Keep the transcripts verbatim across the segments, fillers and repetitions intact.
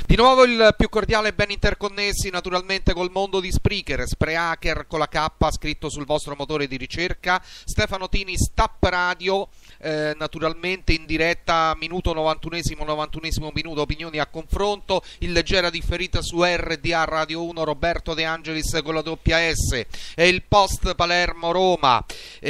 Di nuovo il più cordiale e ben interconnessi naturalmente col mondo di Spreaker, Spreaker con la K scritto sul vostro motore di ricerca. Stefano Tini, Stap Radio, eh, naturalmente in diretta, minuto novantunesimo, novantunesimo minuto, opinioni a confronto, il leggera differita su R D A Radio uno, Roberto De Angelis con la doppia S, e il post Palermo-Roma.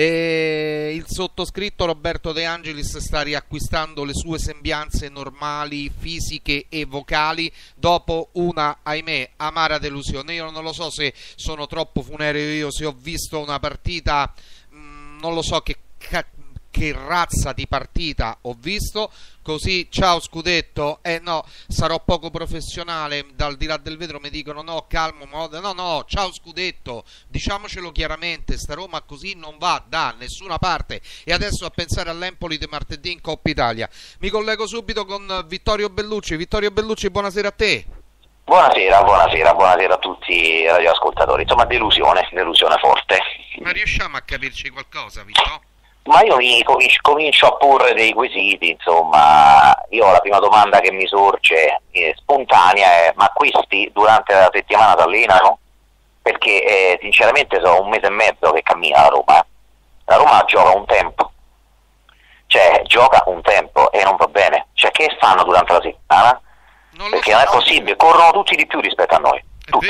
E il sottoscritto Roberto De Angelis sta riacquistando le sue sembianze normali, fisiche e vocali dopo una, ahimè, amara delusione. Io non lo so se sono troppo funereo io, se ho visto una partita, mh, non lo so che, che razza di partita ho visto, così ciao scudetto, eh no, sarò poco professionale, dal di là del vetro mi dicono no, calmo, no no, ciao scudetto, diciamocelo chiaramente, sta Roma così non va da nessuna parte. E adesso a pensare all'Empoli di martedì in Coppa Italia. Mi collego subito con Vittorio Bellucci. Vittorio Bellucci, buonasera a te. Buonasera, buonasera, buonasera a tutti i radioascoltatori. Insomma, delusione, delusione forte. Ma riusciamo a capirci qualcosa, Vittorio? Ma io mi comincio a porre dei quesiti, insomma. Io la prima domanda che mi sorge eh, spontanea è: ma questi durante la settimana si allenano? Perché eh, sinceramente sono un mese e mezzo che cammina la Roma. La Roma gioca un tempo, cioè gioca un tempo e non va bene. Cioè, che fanno durante la settimana? Non Perché so, non è possibile, corrono tutti di più rispetto a noi, tutti.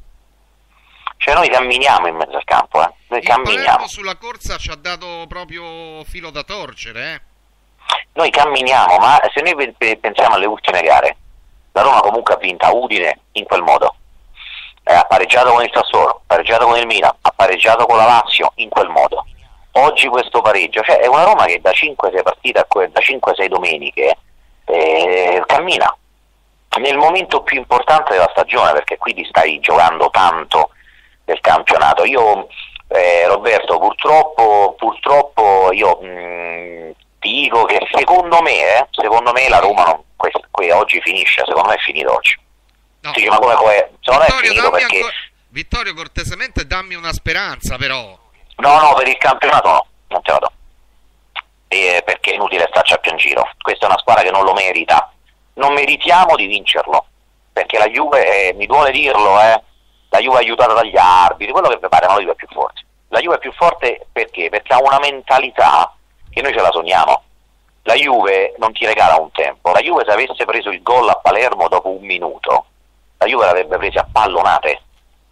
Cioè noi camminiamo in mezzo al campo, eh. Noi il camminiamo. Palermo sulla corsa ci ha dato proprio filo da torcere, eh. Noi camminiamo, ma se noi pensiamo alle ultime gare, la Roma comunque ha vinto a Udine in quel modo, eh, ha pareggiato con il Sassuolo, ha pareggiato con il Milan, ha pareggiato con la Lazio in quel modo. Oggi questo pareggio, cioè è una Roma che da cinque sei partite, da cinque sei domeniche eh, cammina nel momento più importante della stagione, perché qui ti stai giocando tanto del campionato. Io eh, Roberto, purtroppo purtroppo io mh, ti dico che secondo me eh, secondo me la Roma non, questo, qui oggi finisce, secondo me è finito oggi. No. Sì, ma come, come secondo me è finito perché ancora... Vittorio, cortesemente dammi una speranza però. No, no, per il campionato no, non te la do. Eh, perché è inutile starci a piangere. Questa è una squadra che non lo merita. Non meritiamo di vincerlo, perché la Juve, eh, mi duole dirlo, eh, la Juve è aiutata dagli arbitri, quello che vi pare, ma la Juve è più forte. La Juve è più forte perché? Perché ha una mentalità che noi ce la sogniamo. La Juve non ti regala un tempo. La Juve, se avesse preso il gol a Palermo dopo un minuto, la Juve l'avrebbe presa a pallonate.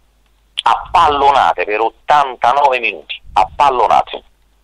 A pallonate per ottantanove minuti. A pallonate.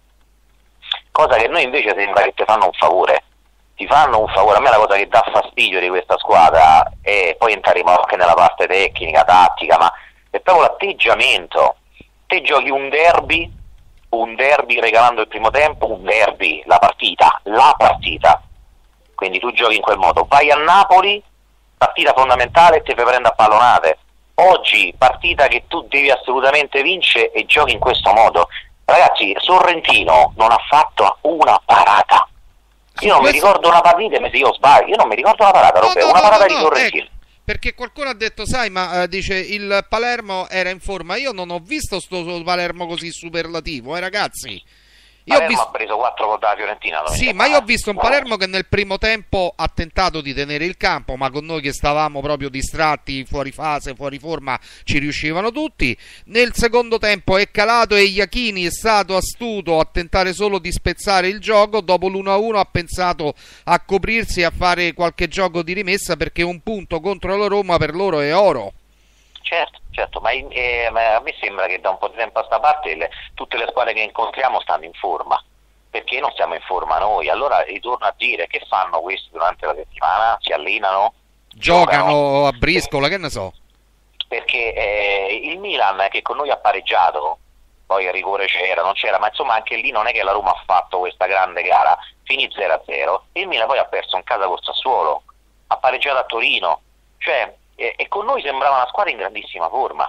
Cosa che noi invece sembra che ti fanno un favore. Ti fanno un favore. A me la cosa che dà fastidio di questa squadra, e poi entreremo anche nella parte tecnica, tattica, ma è proprio l'atteggiamento. Te giochi un derby, un derby regalando il primo tempo, un derby, la partita, la partita. Quindi tu giochi in quel modo. Vai a Napoli, partita fondamentale, e ti fai prendere a pallonate. Oggi, partita che tu devi assolutamente vincere e giochi in questo modo. Ragazzi, Sorrentino non ha fatto una parata. Io non questo... mi ricordo una partita, ma se io sbaglio, io non mi ricordo una parata, no, Roberto, no, una no, parata no, di Sorrentino. Eh, perché qualcuno ha detto, sai, ma eh, dice il Palermo era in forma. Io non ho visto sto Palermo così superlativo, eh ragazzi. Io Palermo ho visto... ha preso quattro gol dalla Fiorentina. Sì, ma io ho visto un Palermo che nel primo tempo ha tentato di tenere il campo, ma con noi che stavamo proprio distratti, fuori fase, fuori forma, ci riuscivano tutti. Nel secondo tempo è calato e Iachini è stato astuto a tentare solo di spezzare il gioco. Dopo l'uno a uno ha pensato a coprirsi e a fare qualche gioco di rimessa, perché un punto contro la Roma per loro è oro. Certo, certo, ma, eh, ma a me sembra che da un po' di tempo a sta parte le, tutte le squadre che incontriamo stanno in forma, perché non stiamo in forma noi. Allora ritorno a dire, che fanno questi durante la settimana? Si allenano? Giocano, giocano a briscola, che ne so. Perché eh, il Milan, che con noi ha pareggiato, poi il rigore c'era, non c'era, ma insomma anche lì non è che la Roma ha fatto questa grande gara, finì zero a zero, il Milan poi ha perso in casa col Sassuolo, ha pareggiato a Torino, cioè... E, e con noi sembrava una squadra in grandissima forma.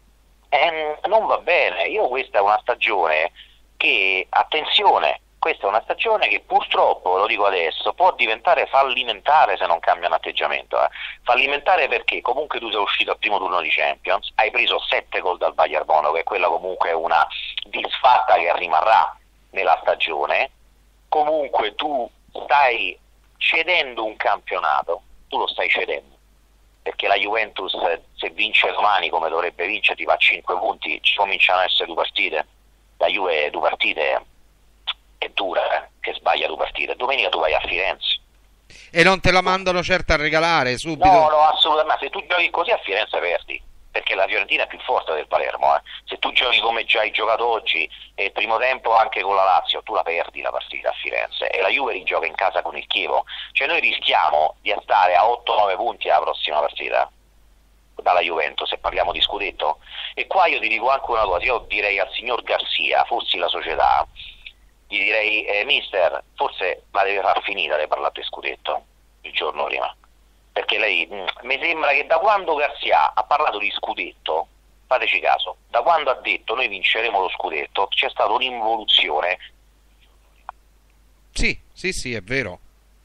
E non va bene. Io questa è una stagione che, attenzione, questa è una stagione che purtroppo, lo dico adesso, può diventare fallimentare se non cambia un atteggiamento. Eh. Fallimentare perché comunque tu sei uscito al primo turno di Champions, hai preso sette gol dal Bayern Monaco, che quella comunque è una disfatta che rimarrà nella stagione. Comunque tu stai cedendo un campionato, tu lo stai cedendo. perché la Juventus se vince domani come dovrebbe vincere ti va a cinque punti, ci cominciano a essere due partite, la Juve due partite è dura, eh, che sbaglia due partite, domenica tu vai a Firenze. E non te la mandano certo a regalare subito? No, no, assolutamente, se tu giochi così a Firenze perdi, perché la Fiorentina è più forte del Palermo, eh. Se tu giochi come già hai giocato oggi e il primo tempo anche con la Lazio, tu la perdi la partita a Firenze, e la Juve rigioca in casa con il Chievo, cioè noi rischiamo di stare a otto nove punti alla prossima partita dalla Juventus, se parliamo di scudetto. E qua io ti dico anche una cosa, io direi al signor Garzia, fossi la società, gli direi eh, mister, forse la deve far finita di parlare di scudetto il giorno prima, perché lei mh, mi sembra che da quando Garzia ha parlato di scudetto, fateci caso, da quando ha detto noi vinceremo lo scudetto, c'è stata un'involuzione. Sì, sì, sì, è vero.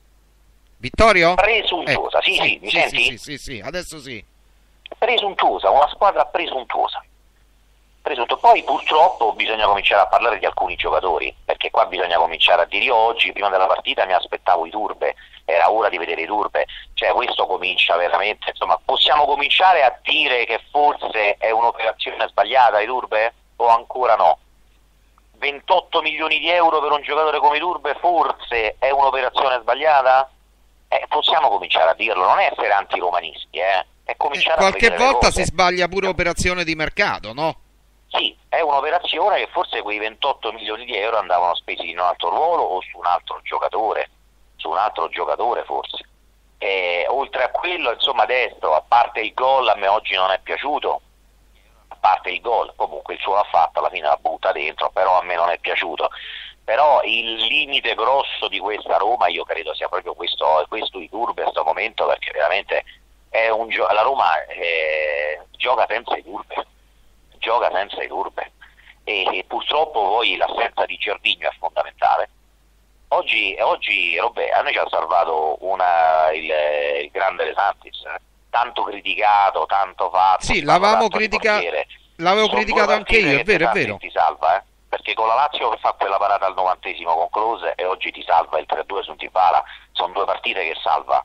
Vittorio? Presuntuosa, eh, sì, sì, sì, mi sì, senti? Sì, sì, sì, sì, adesso sì. Presuntuosa, una squadra presuntuosa. Presunto. Poi purtroppo bisogna cominciare a parlare di alcuni giocatori, perché qua bisogna cominciare a dire, io oggi prima della partita mi aspettavo i Turbe, era ora di vedere i Turbe, cioè questo comincia veramente, insomma, possiamo cominciare a dire che forse è un'operazione sbagliata i Turbe o ancora no? ventotto milioni di euro per un giocatore come i Turbe forse è un'operazione sbagliata? Eh, possiamo cominciare a dirlo, non è essere antiromanisti, eh, è cominciare eh, a qualche vedere volta le cose. Si sbaglia pure operazione di mercato, no? Sì, è un'operazione che forse quei ventotto milioni di euro andavano spesi in un altro ruolo o su un altro giocatore, su un altro giocatore forse. E, oltre a quello, insomma, destro, a parte il gol, a me oggi non è piaciuto, a parte il gol, comunque il suo l'ha fatto, alla fine la butta dentro, però a me non è piaciuto. Però il limite grosso di questa Roma io credo sia proprio questo, questo i Turbe a questo momento, perché veramente è un gio- la Roma eh, gioca senza i Turbe. gioca senza i Turbe e, e purtroppo poi l'assenza di Gervinho è fondamentale. Oggi, oggi Robè, a noi ci ha salvato una, il, il grande De Santis, eh? Tanto criticato, tanto fatto. Sì, l'avevamo criticato, l'avevo criticato anche io, è vero, è vero. Ti salva, eh? Perché con la Lazio che fa quella parata al novantesimo con Klose e oggi ti salva il tre a due su Dybala, sono due partite che salva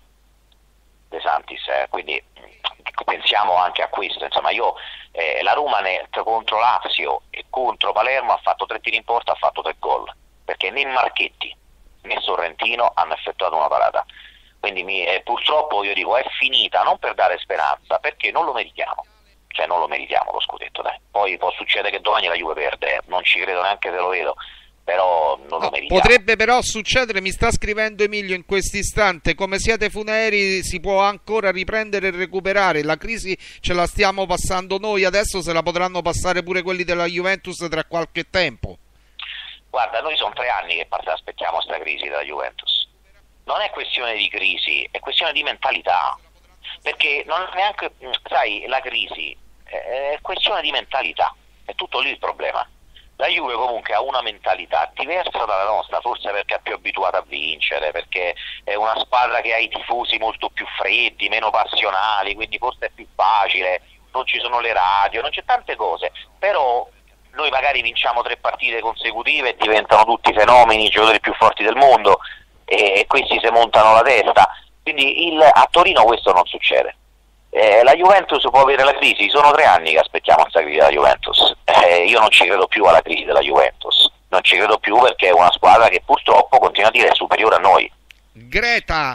De Santis, eh? Quindi pensiamo anche a questo, insomma io eh, la Roma ne, contro Lazio e contro Palermo ha fatto tre tiri in porta, ha fatto tre gol, perché né Marchetti né Sorrentino hanno effettuato una parata, quindi mi, eh, purtroppo io dico è finita, non per dare speranza, perché non lo meritiamo, cioè non lo meritiamo lo scudetto, dai. Poi può succedere che domani la Juve perde, non ci credo neanche se lo vedo, però non no, lo meritiamo. Potrebbe però succedere, mi sta scrivendo Emilio in questo istante, come siete funeri si può ancora riprendere e recuperare, la crisi ce la stiamo passando noi, adesso se la potranno passare pure quelli della Juventus tra qualche tempo. Guarda, noi sono tre anni che aspettiamo questa crisi della Juventus, non è questione di crisi, è questione di mentalità, perché non è neanche, sai, la crisi è questione di mentalità, è tutto lì il problema. La Juve comunque ha una mentalità diversa dalla nostra, forse perché è più abituata a vincere, perché è una squadra che ha i tifosi molto più freddi, meno passionali, quindi forse è più facile, non ci sono le radio, non c'è tante cose, però noi magari vinciamo tre partite consecutive e diventano tutti fenomeni, i giocatori più forti del mondo e questi si montano la testa, quindi il, a Torino questo non succede. Eh, la Juventus può avere la crisi, sono tre anni che aspettiamo questa crisi della Juventus, eh, io non ci credo più alla crisi della Juventus, non ci credo più perché è una squadra che purtroppo continua a dire è superiore a noi. Greta,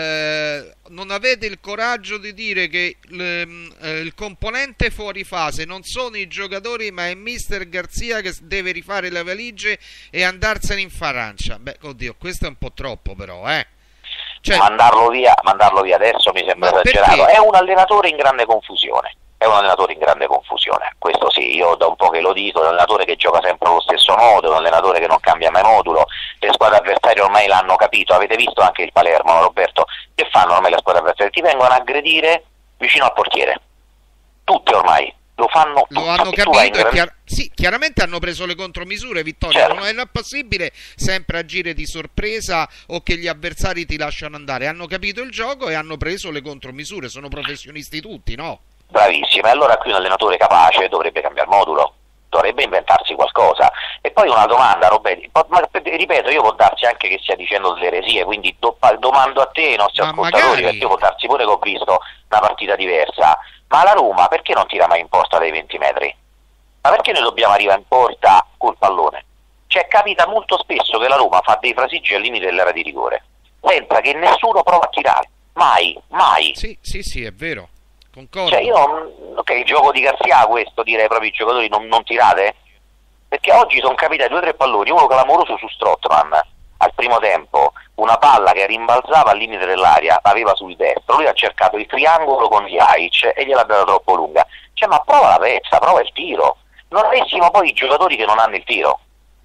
eh, non avete il coraggio di dire che l, eh, il componente fuori fase non sono i giocatori ma è mister Garzia che deve rifare le valigie e andarsene in Francia? Beh, oddio, questo è un po' troppo però, eh. Cioè, mandarlo via, mandarlo via adesso mi sembra esagerato. Perché? È un allenatore in grande confusione. È un allenatore in grande confusione. Questo sì, io da un po' che lo dico, è un allenatore che gioca sempre allo stesso modo, è un allenatore che non cambia mai modulo. Le squadre avversarie ormai l'hanno capito. Avete visto anche il Palermo, no, Roberto? Che fanno ormai le squadre avversarie? Ti vengono a aggredire vicino al portiere. Tutte ormai. Lo fanno tutti. Lo hanno capito e chiar- sì, chiaramente hanno preso le contromisure, Vittorio, certo. Non è possibile sempre agire di sorpresa o che gli avversari ti lasciano andare, hanno capito il gioco e hanno preso le contromisure, sono professionisti tutti, no? Bravissimo, e allora qui un allenatore capace dovrebbe cambiare modulo, dovrebbe inventarsi qualcosa. E poi una domanda, Roberto, ma, ripeto, io può darsi anche che stia dicendo delle eresie, quindi do, domando a te e ai nostri ma ascoltatori, magari... perché può darsi pure che ho visto una partita diversa, ma la Roma perché non tira mai in porta dai venti metri? Ma perché noi dobbiamo arrivare in porta col pallone? Cioè capita molto spesso che la Roma fa dei frasigi al limite dell'area di rigore, senza che nessuno prova a tirare, mai, mai. Sì, sì, sì, è vero, concordo. Cioè io, ok, il gioco di Garzia questo, dire ai propri giocatori non, non tirate, perché oggi sono capitati due o tre palloni, uno clamoroso su Strootman al primo tempo, una palla che rimbalzava al limite dell'aria, aveva sul destro, lui ha cercato il triangolo con Ljajic e gliel'ha data troppo lunga. Cioè ma prova la pezza, prova il tiro. Non avessimo poi i giocatori che non hanno il tiro,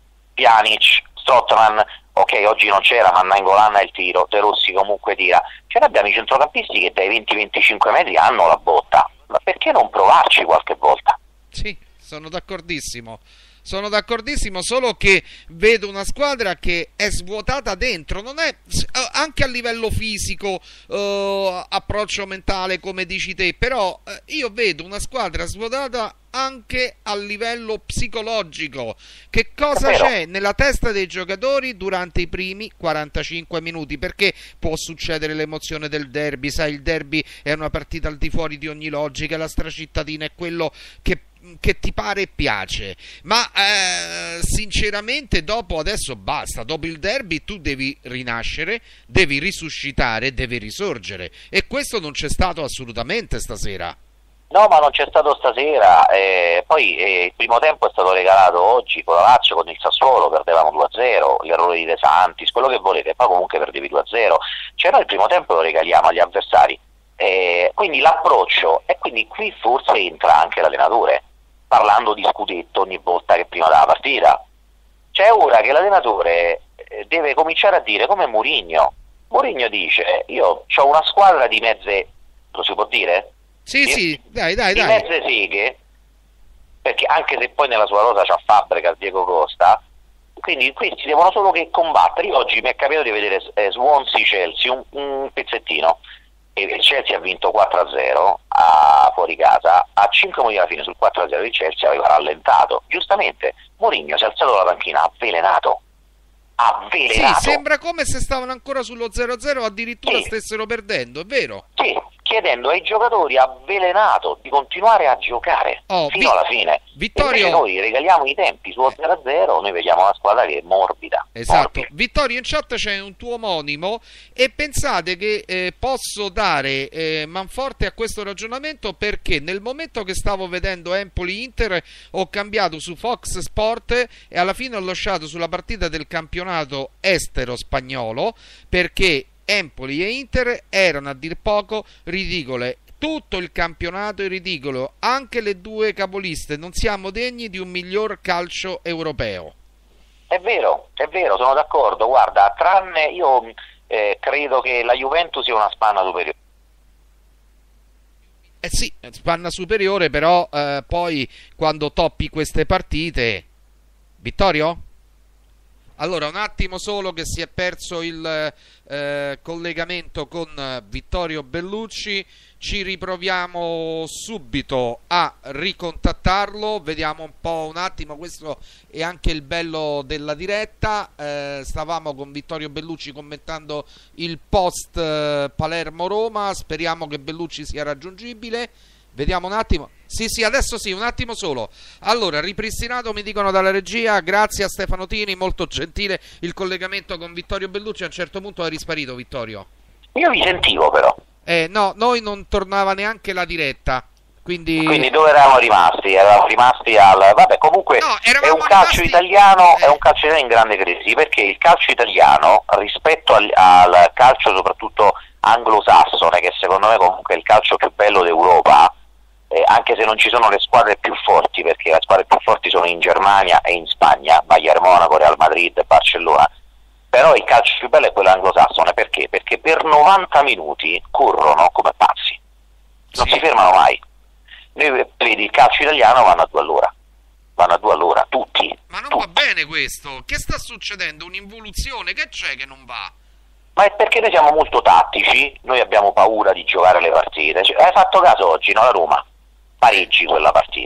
Pjanic, Strootman, ok oggi non c'era ma Nainggolan ha il tiro, De Rossi comunque tira, cioè noi abbiamo i centrocampisti che dai venti venticinque metri hanno la botta, ma perché non provarci qualche volta? Sì, sono d'accordissimo. Sono d'accordissimo, solo che vedo una squadra che è svuotata dentro, non è anche a livello fisico, eh, approccio mentale come dici te, però eh, io vedo una squadra svuotata anche a livello psicologico. Che cosa c'è nella testa dei giocatori durante i primi quarantacinque minuti? Perché può succedere l'emozione del derby, sai, il derby è una partita al di fuori di ogni logica, la stracittadina è quello che che ti pare e piace, ma eh, sinceramente dopo adesso basta, dopo il derby tu devi rinascere, devi risuscitare, devi risorgere, e questo non c'è stato assolutamente stasera. No, ma non c'è stato stasera, eh, poi eh, il primo tempo è stato regalato oggi con la Lazio, con il Sassuolo, perdevamo due a zero, l'errore di De Santis, quello che volete, poi comunque perdevi due a zero, cioè noi il primo tempo lo regaliamo agli avversari, eh, quindi l'approccio, e quindi qui forse entra anche l'allenatore, parlando di scudetto ogni volta che prima della partita. C'è ora che l'allenatore deve cominciare a dire come Mourinho. Mourinho dice, io ho una squadra di mezze, lo si può dire? Sì, di, sì, dai, dai, di dai. mezze seghe, perché anche se poi nella sua rosa c'ha Fabregas, Diego Costa, quindi questi devono solo che combattere. Io oggi mi è capitato di vedere eh, Swansea-Chelsea, un, un pezzettino, e il Chelsea ha vinto quattro a zero a, fuori casa, a cinque minuti alla fine sul quattro a zero il Chelsea aveva rallentato, giustamente Mourinho si è alzato dalla panchina avvelenato avvelenato sì, sembra come se stavano ancora sullo zero a zero, addirittura sì. stessero perdendo, è vero? Sì, chiedendo ai giocatori avvelenato di continuare a giocare oh, fino vi- alla fine. Vittorio, noi regaliamo i tempi su zero a zero, noi vediamo una squadra che è morbida. Esatto. Morbida. Vittorio, in chat c'è un tuo omonimo e pensate che eh, posso dare eh, manforte a questo ragionamento, perché nel momento che stavo vedendo Empoli-Inter ho cambiato su Fox Sport e alla fine ho lasciato sulla partita del campionato estero spagnolo, perché Empoli e Inter erano a dir poco ridicole. Tutto il campionato è ridicolo, anche le due capoliste. Non siamo degni di un miglior calcio europeo. È vero, è vero, sono d'accordo. Guarda, tranne io eh, credo che la Juventus sia una spanna superiore. Eh sì, spanna superiore, però eh, poi quando toppi queste partite... Vittorio? Allora, un attimo solo che si è perso il eh, collegamento con Vittorio Bellucci, ci riproviamo subito a ricontattarlo, vediamo un po' un attimo, questo è anche il bello della diretta, eh, stavamo con Vittorio Bellucci commentando il post eh, Palermo-Roma, speriamo che Bellucci sia raggiungibile, vediamo un attimo. Sì, sì, adesso sì, un attimo solo. Allora, ripristinato, mi dicono dalla regia, grazie a Stefano Tini, molto gentile il collegamento con Vittorio Bellucci. A un certo punto è risparito, Vittorio. Io vi sentivo però. Eh, no, noi non tornava neanche la diretta. Quindi... Quindi dove eravamo rimasti? Eravamo rimasti al... Vabbè, comunque no, è un calcio rimasti... italiano, eh. è un calcio italiano in grande crisi, perché il calcio italiano rispetto al, al calcio soprattutto anglosassone, che secondo me comunque è il calcio più bello d'Europa, Eh, anche se non ci sono le squadre più forti, perché le squadre più forti sono in Germania e in Spagna, Bayern Monaco, Real Madrid, Barcellona, però il calcio più bello è quello anglosassone. Perché? Perché per novanta minuti corrono come pazzi, non sì. si fermano mai. Noi, vedi, il calcio italiano vanno a due all'ora, vanno a due all'ora, tutti. Ma non tutti. va bene questo, che sta succedendo? Un'involuzione, che c'è che non va? Ma è perché noi siamo molto tattici, noi abbiamo paura di giocare le partite. Cioè, hai fatto caso oggi, no, la Roma? Pareggi quella partita,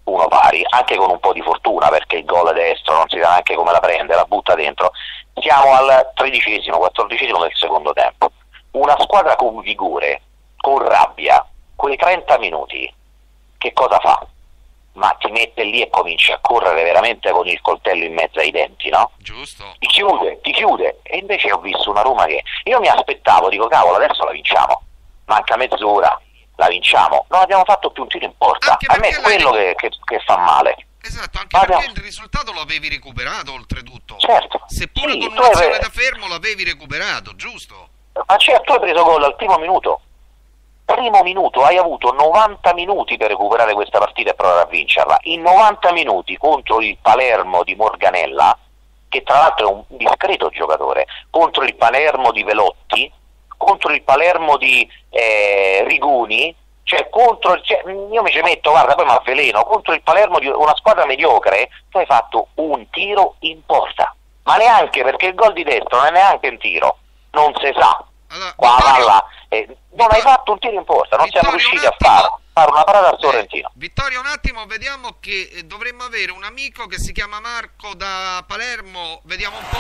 uno pari, anche con un po' di fortuna, perché il gol destro non si sa neanche come la prende, la butta dentro. Siamo al tredicesimo, quattordicesimo del secondo tempo. Una squadra con vigore, con rabbia, quei trenta minuti, che cosa fa? Ma ti mette lì e comincia a correre veramente con il coltello in mezzo ai denti, no? Giusto. Ti chiude, ti chiude. E invece ho visto una Roma che io mi aspettavo, dico cavolo, adesso la vinciamo. Manca mezz'ora, la vinciamo. Non abbiamo fatto più un tiro in porta. A me è quello che, che, che fa fa Esatto, anche perché abbiamo... il risultato lo avevi recuperato oltretutto. Certo. Seppure sì, con un'azione hai... da fermo l'avevi recuperato, giusto? Ma certo, tu hai preso gol al primo minuto. Primo minuto, hai avuto novanta minuti per recuperare questa partita e provare a vincerla. In novanta minuti contro il Palermo di Morganella, che tra l'altro è un discreto giocatore, contro il Palermo di Velotti, contro il Palermo di eh, Riguni, cioè contro, cioè, io mi ci metto, guarda, poi mi avveleno, contro il Palermo di una squadra mediocre, tu hai fatto un tiro in porta, ma neanche, perché il gol di destro non è neanche un tiro, non si sa. Allora, qua Vittorio, palla, eh, non Vittorio, hai fatto un tiro in porta, non Vittorio, siamo riusciti un a fare, fare una parata al eh, Sorrentino. Vittorio, un attimo, vediamo che eh, dovremmo avere un amico che si chiama Marco da Palermo, vediamo un po'.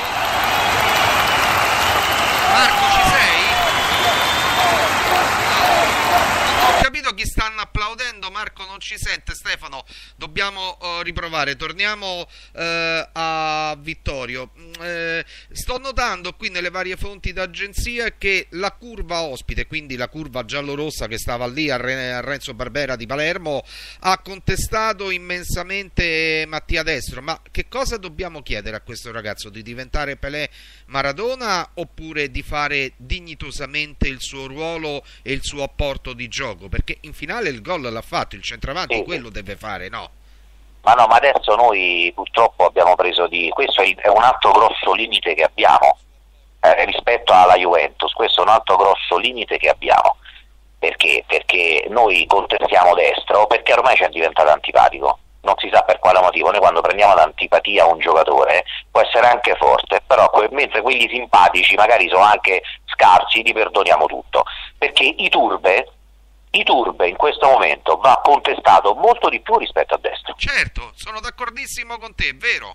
Marco, ci sei? Non ho capito chi stanno applaudendo, Marco non ci sente. Stefano, dobbiamo uh, riprovare, torniamo uh, a Vittorio. Uh, sto notando qui nelle varie fonti d'agenzia che la curva ospite, quindi la curva giallorossa che stava lì a, Re- a Renzo Barbera di Palermo, ha contestato immensamente Mattia Destro. Ma che cosa dobbiamo chiedere a questo ragazzo? Di diventare Pelé Maradona oppure di fare dignitosamente il suo ruolo e il suo apporto di gioco? Perché in finale il gol l'ha fatto, il centravanti sì, quello deve fare, no? Ma no, ma adesso noi purtroppo abbiamo preso di... questo è un altro grosso limite che abbiamo eh, rispetto alla Juventus, questo è un altro grosso limite che abbiamo. Perché? Perché noi contestiamo Destro, perché ormai ci è diventato antipatico. Non si sa per quale motivo, noi quando prendiamo l'antipatia a un giocatore può essere anche forte, però que- mentre quelli simpatici magari sono anche scarsi, gli perdoniamo tutto, perché i turbe, i turbe in questo momento va contestato molto di più rispetto a Destro. Certo, sono d'accordissimo con te, è vero?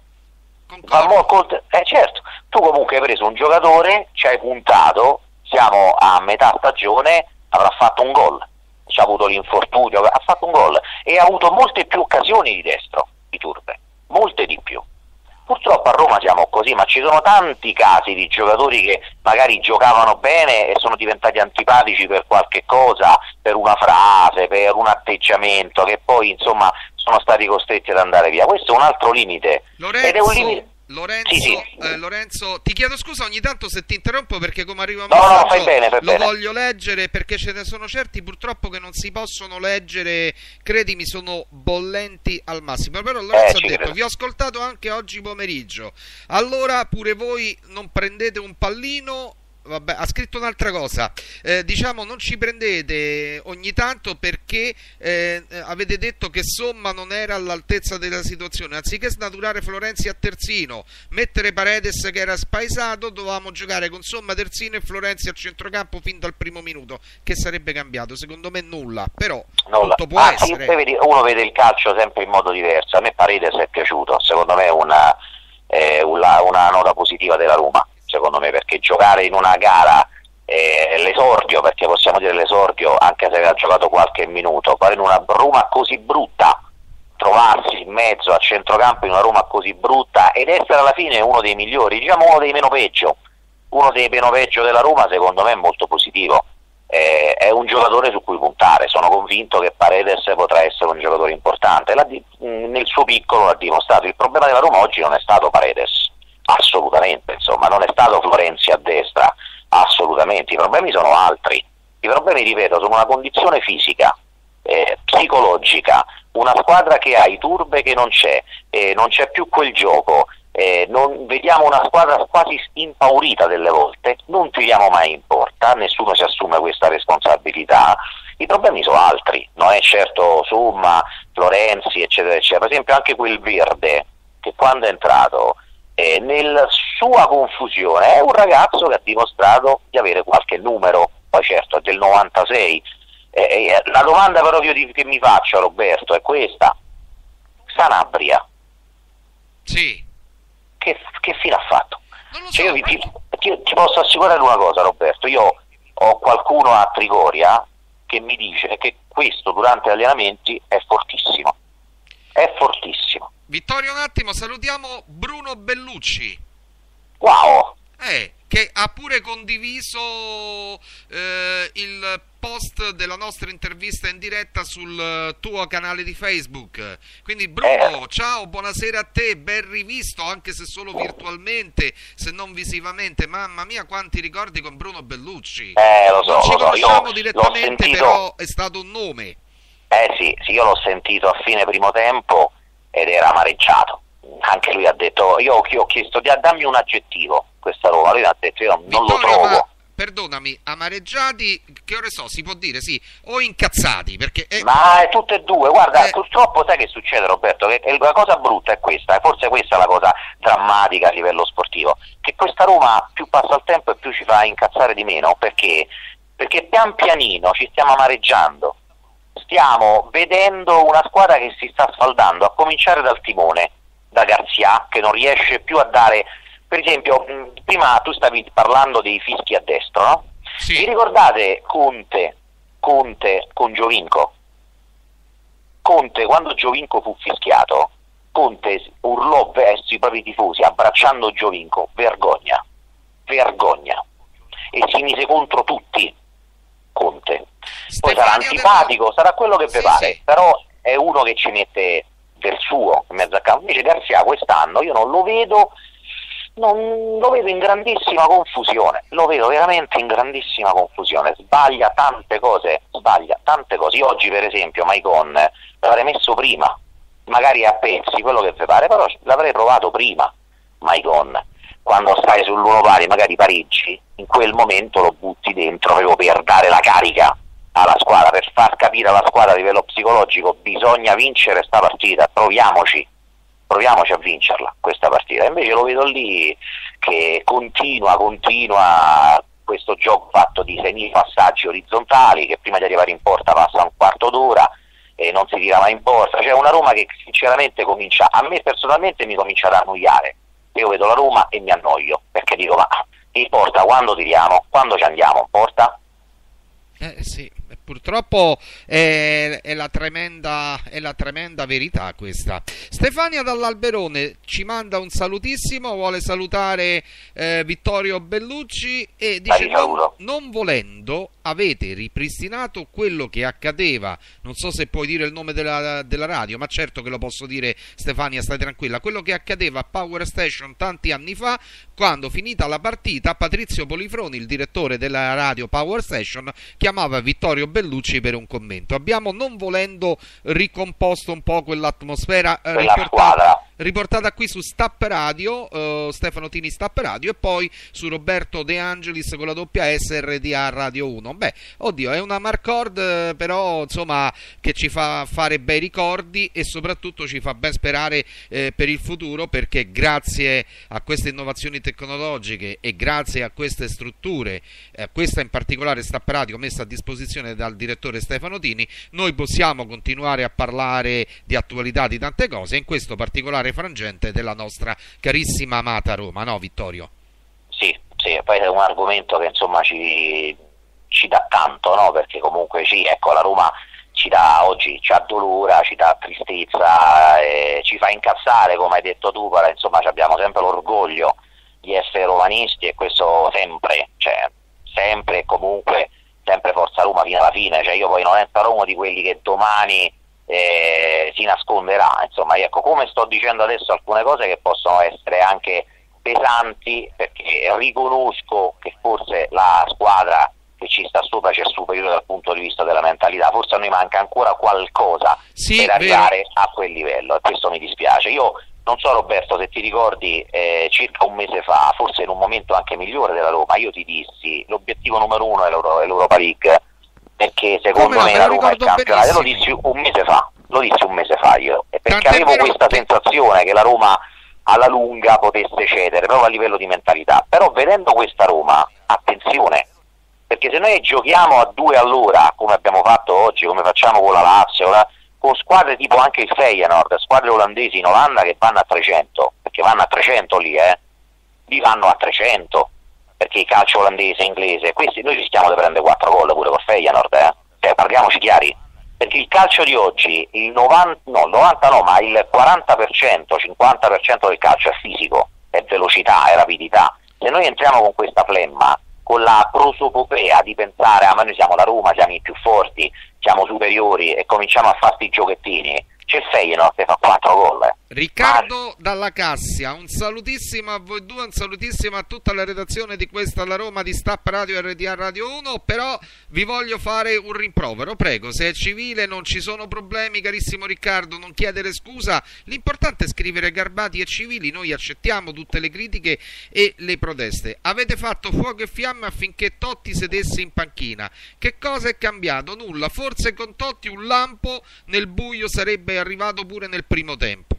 Va mo- cont- eh certo, tu comunque hai preso un giocatore, ci hai puntato, siamo a metà stagione, avrà fatto un gol. Ci ha avuto l'infortunio, ha fatto un gol e ha avuto molte più occasioni di Destro, di Turbe, molte di più. Purtroppo a Roma siamo così, ma ci sono tanti casi di giocatori che magari giocavano bene e sono diventati antipatici per qualche cosa, per una frase, per un atteggiamento, che poi insomma sono stati costretti ad andare via. Questo è un altro limite. Lorenzo, ed è un limite... Lorenzo, sì, sì. Eh, Lorenzo, ti chiedo scusa ogni tanto se ti interrompo, perché come arriva un no, messaggio no, fai bene, fai lo bene. voglio leggere, perché ce ne sono certi purtroppo che non si possono leggere, credimi, sono bollenti al massimo. Però Lorenzo eh, ha detto, credo. vi ho ascoltato anche oggi pomeriggio, allora pure voi non prendete un pallino. Vabbè, ha scritto un'altra cosa, eh, diciamo non ci prendete ogni tanto perché eh, avete detto che Somma non era all'altezza della situazione, anziché snaturare Florenzi a terzino, mettere Paredes che era spaesato, dovevamo giocare con Somma terzino e Florenzi a centrocampo fin dal primo minuto. Che sarebbe cambiato? Secondo me nulla, però nulla. tutto può ah, essere. Vedi, uno vede il calcio sempre in modo diverso, a me Paredes è piaciuto, secondo me è una, eh, una, una nota positiva della Roma, secondo me, perché giocare in una gara, eh, l'esordio, perché possiamo dire l'esordio anche se aveva giocato qualche minuto, fare in una Roma così brutta, trovarsi in mezzo a centrocampo in una Roma così brutta ed essere alla fine uno dei migliori, diciamo uno dei meno peggio, uno dei meno peggio della Roma, secondo me è molto positivo. Eh, è un giocatore su cui puntare, sono convinto che Paredes potrà essere un giocatore importante, l'ha di- nel suo piccolo l'ha dimostrato. Il problema della Roma oggi non è stato Paredes, assolutamente, insomma, non è stato Florenzi a destra, assolutamente, i problemi sono altri, i problemi, ripeto, sono una condizione fisica, eh, psicologica, una squadra che ha i turbe che non c'è, eh, non c'è più quel gioco, eh, non, vediamo una squadra quasi impaurita delle volte, non tiriamo mai in porta, nessuno si assume questa responsabilità, i problemi sono altri, non è certo Somma, Florenzi, eccetera, eccetera. Per esempio anche quel Verde, che quando è entrato, eh, nella sua confusione, è un ragazzo che ha dimostrato di avere qualche numero, poi certo è del novantasei, eh, eh, la domanda però che, io, che mi faccio, Roberto, è questa: Sanabria. Sì. Che, che fine ha fatto? Non lo so. Cioè io ti, ti, ti posso assicurare una cosa, Roberto, io ho qualcuno a Trigoria che mi dice che questo durante gli allenamenti è fortissimo, è fortissimo. Vittorio, un attimo, salutiamo Bruno Bellucci. Wow! Eh, che ha pure condiviso eh, il post della nostra intervista in diretta sul tuo canale di Facebook. Quindi Bruno, eh. ciao, buonasera a te, ben rivisto, anche se solo virtualmente, se non visivamente. Mamma mia, quanti ricordi con Bruno Bellucci. Eh, lo so, non ci lo so. conosciamo Io direttamente, sentito... però è stato un nome. Eh sì, sì, io l'ho sentito a fine primo tempo ed era amareggiato. Anche lui ha detto, io ho chiesto, dammi un aggettivo, questa Roma, lui ha detto, io non Vittorio, lo trovo. Ma, perdonami, amareggiati, che ore so, si può dire, sì, o incazzati, perché... È... Ma è tutte e due, guarda, eh... purtroppo sai che succede, Roberto, che la cosa brutta è questa, e forse questa è la cosa drammatica a livello sportivo, che questa Roma più passa il tempo e più ci fa incazzare di meno, perché, perché pian pianino ci stiamo amareggiando, stiamo vedendo una squadra che si sta sfaldando, a cominciare dal timone, da Garzia, che non riesce più a dare... Per esempio, prima tu stavi parlando dei fischi a destro, no? Sì. Vi ricordate Conte, Conte con Giovinco? Conte, quando Giovinco fu fischiato, Conte urlò verso i propri tifosi, abbracciando Giovinco, vergogna, vergogna, e si mise contro tutti, Conte. Poi sarà antipatico, del... sarà quello che vi sì, pare, sì. Però è uno che ci mette del suo in mezzo a campo. Invece Garzia quest'anno io non lo vedo... Non lo vedo in grandissima confusione, lo vedo veramente in grandissima confusione, sbaglia tante cose, sbaglia tante cose. Io oggi per esempio Maicon l'avrei messo prima, magari a pezzi, quello che vi pare, però l'avrei provato prima Maicon. Quando stai sull'uno pari, magari pareggi, in quel momento lo butti dentro proprio per dare la carica alla squadra, per far capire alla squadra a livello psicologico, bisogna vincere sta partita, proviamoci. proviamoci a vincerla questa partita. Invece lo vedo lì che continua, continua questo gioco fatto di sei passaggi orizzontali, che prima di arrivare in porta passa un quarto d'ora e non si tira mai in porta. C'è una Roma che sinceramente comincia, a me personalmente mi comincia ad annoiare. Io vedo la Roma e mi annoio, perché dico, ma in porta quando tiriamo? Quando ci andiamo in porta? Eh sì, purtroppo è, è, la tremenda, è la tremenda verità questa. Stefania dall'Alberone ci manda un salutissimo, vuole salutare eh, Vittorio Bellucci e dice non, non volendo avete ripristinato quello che accadeva, non so se puoi dire il nome della, della radio, ma certo che lo posso dire Stefania, stai tranquilla, quello che accadeva a Power Station tanti anni fa, quando finita la partita Patrizio Polifroni, il direttore della radio Power Station, chiamava Vittorio Bellucci per un commento. Abbiamo non volendo ricomposto un po' quell'atmosfera eh, riportata, riportata qui su Stapp Radio, eh, Stefano Tini Stapp Radio, e poi su Roberto De Angelis con la doppia S R D A Radio uno. Beh, oddio, è una Marcord eh, però insomma che ci fa fare bei ricordi e soprattutto ci fa ben sperare eh, per il futuro, perché grazie a queste innovazioni tecnologiche e grazie a queste strutture, eh, questa in particolare Stapp Radio messa a disposizione dal direttore Stefano Tini, noi possiamo continuare a parlare di attualità, di tante cose, in questo particolare frangente della nostra carissima amata Roma, no Vittorio? Sì, sì, poi è un argomento che insomma ci, ci dà tanto, no? Perché comunque sì, ecco, la Roma ci dà oggi, ci ha dolore, ci dà tristezza, eh, ci fa incazzare, come hai detto tu, però insomma abbiamo sempre l'orgoglio di essere romanisti e questo sempre, cioè sempre e comunque sempre Forza Roma fino alla fine, cioè io poi non sarò uno di quelli che domani eh, si nasconderà, insomma, ecco, come sto dicendo adesso alcune cose che possono essere anche pesanti, perché riconosco che forse la squadra che ci sta sopra ci è superiore dal punto di vista della mentalità, forse a noi manca ancora qualcosa sì, per arrivare vero. a quel livello, e questo mi dispiace. Io non so Roberto se ti ricordi, eh, circa un mese fa, forse in un momento anche migliore della Roma, io ti dissi l'obiettivo numero uno è l'Europa League, perché secondo Come me la Roma è il campionato, lo dissi un mese fa, lo dissi un mese fa io, e perché Tant'è avevo questa che... sensazione che la Roma alla lunga potesse cedere proprio a livello di mentalità, però vedendo questa Roma, attenzione, perché se noi giochiamo a due all'ora, come abbiamo fatto oggi, come facciamo con la Lazio, con vedo squadre tipo anche il Feyenoord, squadre olandesi in Olanda che vanno a trecento, perché vanno a trecento lì, eh, lì vanno a trecento, perché il calcio olandese, inglese, questi noi rischiamo di prendere quattro gol pure col Feyenoord, eh, cioè, parliamoci chiari, perché il calcio di oggi, il novanta, no, il novanta no, ma il quaranta per cento, cinquanta per cento del calcio è fisico, è velocità, è rapidità. Se noi entriamo con questa flemma, con la prosopopea di pensare, ah ma noi siamo la Roma, siamo i più forti, siamo superiori e cominciamo a fare sti giochettini, c'è il Feyenoord che fa quattro gol. Eh. Riccardo ma... Dalla Cassia, un salutissimo a voi due, un salutissimo a tutta la redazione di questa La Roma di Stap Radio e R D A Radio uno, però vi voglio fare un rimprovero, prego, se è civile non ci sono problemi, carissimo Riccardo, non chiedere scusa, l'importante è scrivere garbati e civili, noi accettiamo tutte le critiche e le proteste. Avete fatto fuoco e fiamme affinché Totti sedesse in panchina, che cosa è cambiato? Nulla, forse con Totti un lampo nel buio sarebbe arrivato pure nel primo tempo.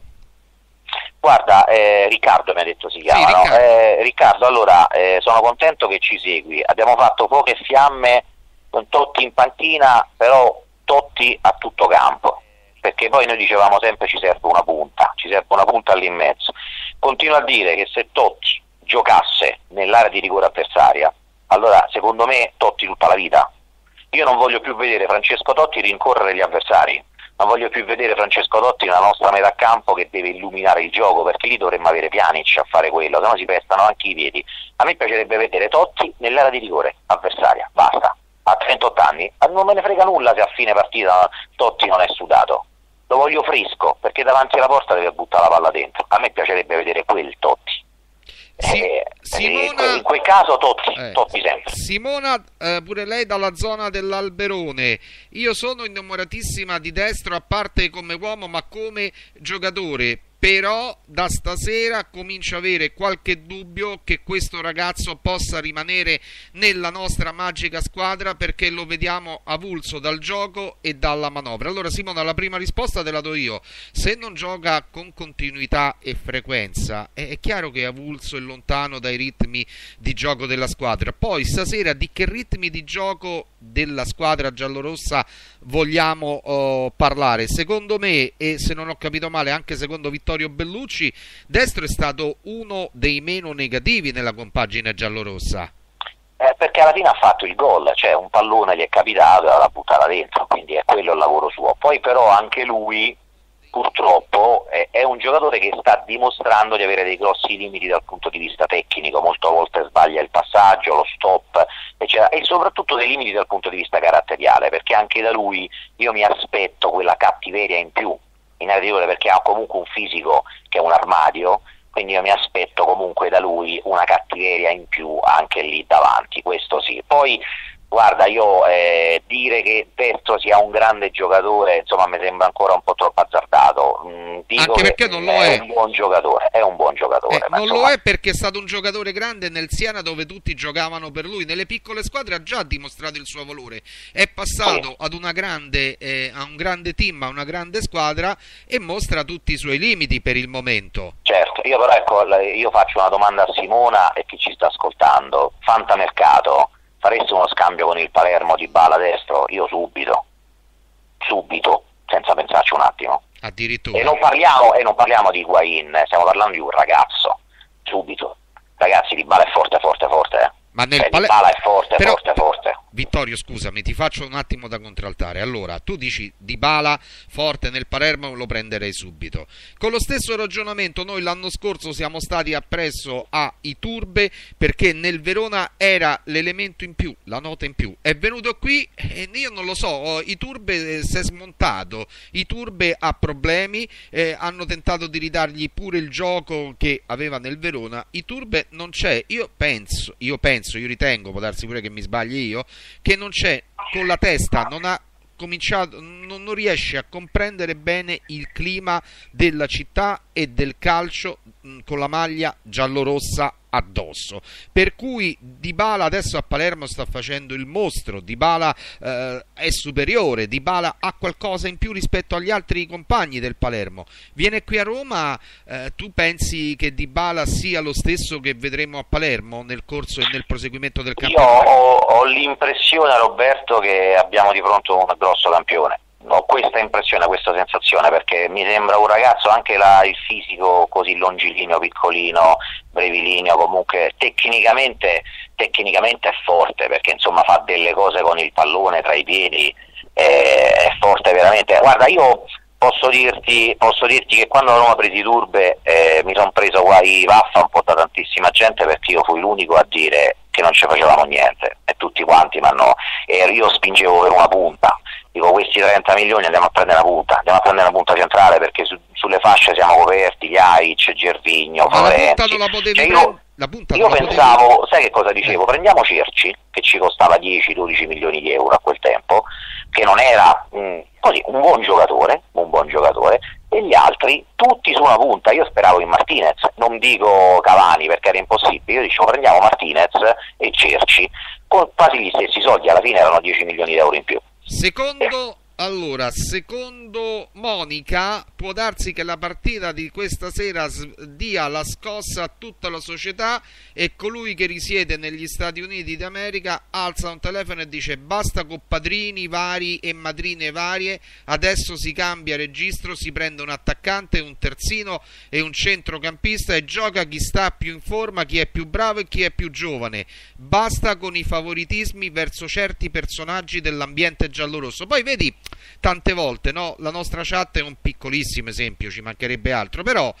Guarda, eh, Riccardo mi ha detto si chiama, sì, no? Riccardo. Eh, Riccardo, allora eh, sono contento che ci segui, abbiamo fatto fuoco e fiamme con Totti in panchina, però Totti a tutto campo, perché poi noi dicevamo sempre ci serve una punta, ci serve una punta lì in mezzo. Continuo a dire che se Totti giocasse nell'area di rigore avversaria, allora secondo me Totti tutta la vita. Io non voglio più vedere Francesco Totti rincorrere gli avversari, non voglio più vedere Francesco Totti nella nostra metà campo che deve illuminare il gioco, perché lì dovremmo avere Pjanic a fare quello, se no si pestano anche i piedi. A me piacerebbe vedere Totti nell'area di rigore avversaria, basta. A trentotto anni non me ne frega nulla se a fine partita Totti non è sudato, lo voglio fresco, perché davanti alla porta deve buttare la palla dentro. A me piacerebbe vedere quel Totti. Sì, eh, Simona, in quel caso Totti, eh, Totti sempre. Simona, eh, pure lei dalla zona dell'Alberone. Io sono innamoratissima di Destro, a parte come uomo ma come giocatore, però da stasera comincio a avere qualche dubbio che questo ragazzo possa rimanere nella nostra magica squadra, perché lo vediamo avulso dal gioco e dalla manovra. Allora Simona, la prima risposta te la do io: se non gioca con continuità e frequenza è chiaro che è avulso e lontano dai ritmi di gioco della squadra. Poi stasera di che ritmi di gioco della squadra giallorossa vogliamo oh, parlare? Secondo me, e se non ho capito male anche secondo Vittorio Bellucci, Destro è stato uno dei meno negativi nella compagine giallorossa. Eh, perché alla fine ha fatto il gol, cioè un pallone gli è capitato e l'ha buttata dentro, quindi è quello il lavoro suo. Poi però anche lui purtroppo è, è un giocatore che sta dimostrando di avere dei grossi limiti dal punto di vista tecnico, molte volte sbaglia il passaggio, lo stop, eccetera, e soprattutto dei limiti dal punto di vista caratteriale, perché anche da lui io mi aspetto quella cattiveria in più in area di rigore, perché ha comunque un fisico che è un armadio, quindi io mi aspetto comunque da lui una cattiveria in più anche lì davanti, questo sì. Poi guarda, io eh, dire che Destro sia un grande giocatore, insomma, mi sembra ancora un po' troppo azzardato. Mm, dico anche perché non lo è. È un buon giocatore, è un buon giocatore. Eh, ma non insomma... lo è perché è stato un giocatore grande nel Siena, dove tutti giocavano per lui. Nelle piccole squadre ha già dimostrato il suo valore. È passato sì. ad una grande, eh, a un grande team, a una grande squadra, e mostra tutti i suoi limiti per il momento. Certo, io però ecco, io faccio una domanda a Simona e chi ci sta ascoltando. Fantamercato, faresti uno scambio con il Palermo di Dybala Destro? Io subito, subito, senza pensarci un attimo. Addirittura. E non parliamo, e non parliamo di Higuain, stiamo parlando di un ragazzo, subito. Ragazzi, Dybala è forte, forte, forte. Eh. Ma nel eh, Pale... Dybala è forte, però... forte, forte. Vittorio, scusami, ti faccio un attimo da contraltare. Allora, tu dici Dybala forte nel Palermo, lo prenderei subito. Con lo stesso ragionamento noi l'anno scorso siamo stati appresso a Iturbe, perché nel Verona era l'elemento in più, la nota in più. È venuto qui e io non lo so, Iturbe si è smontato, Iturbe ha problemi, eh, hanno tentato di ridargli pure il gioco che aveva nel Verona. Iturbe non c'è. Io penso, io penso, io ritengo, può darsi pure che mi sbagli io, che non c'è con la testa, non ha cominciato, non, non riesce a comprendere bene il clima della città e del calcio mh, con la maglia giallorossa addosso, per cui Dybala adesso a Palermo sta facendo il mostro. Dybala eh, è superiore, Dybala ha qualcosa in più rispetto agli altri compagni del Palermo. Viene qui a Roma, eh, tu pensi che Dybala sia lo stesso che vedremo a Palermo nel corso e nel proseguimento del campionato? Io ho, ho l'impressione, Roberto, che abbiamo di fronte un grosso campione. ho questa impressione, questa sensazione, perché mi sembra un ragazzo, anche la, il fisico così longilineo, piccolino, brevilineo, comunque tecnicamente, tecnicamente è forte, perché insomma fa delle cose con il pallone tra i piedi, eh, è forte veramente. Guarda, io posso dirti, posso dirti che quando la Roma presi turbe eh, mi sono preso guai vaffa un po' da tantissima gente, perché io fui l'unico a dire che non ci facevamo niente, e tutti quanti mi hanno, e io spingevo per una punta. Dico, questi trenta milioni andiamo a prendere una punta, andiamo a prendere una punta centrale, perché su, sulle fasce siamo coperti, Jaic, Gervigno, Florenzi. Non la potevi cioè io, la punta io non pensavo, potevi... sai che cosa dicevo? Prendiamo Cerci, che ci costava dieci dodici milioni di euro a quel tempo, che non era mh, così un buon giocatore, un buon giocatore, e gli altri tutti su una punta. Io speravo in Martinez, non dico Cavani perché era impossibile, io dicevo prendiamo Martinez e Cerci, con quasi gli stessi soldi, alla fine erano dieci milioni di euro in più. Secondo, allora, secondo Monica, può darsi che la partita di questa sera dia la scossa a tutta la società e colui che risiede negli Stati Uniti d'America alza un telefono e dice basta con padrini vari e madrine varie, adesso si cambia registro, si prende un attaccante, un terzino e un centrocampista e gioca chi sta più in forma, chi è più bravo e chi è più giovane. Basta con i favoritismi verso certi personaggi dell'ambiente giallorosso. Poi vedi, tante volte, no, la nostra chat è un piccolissimo esempio, ci mancherebbe altro, però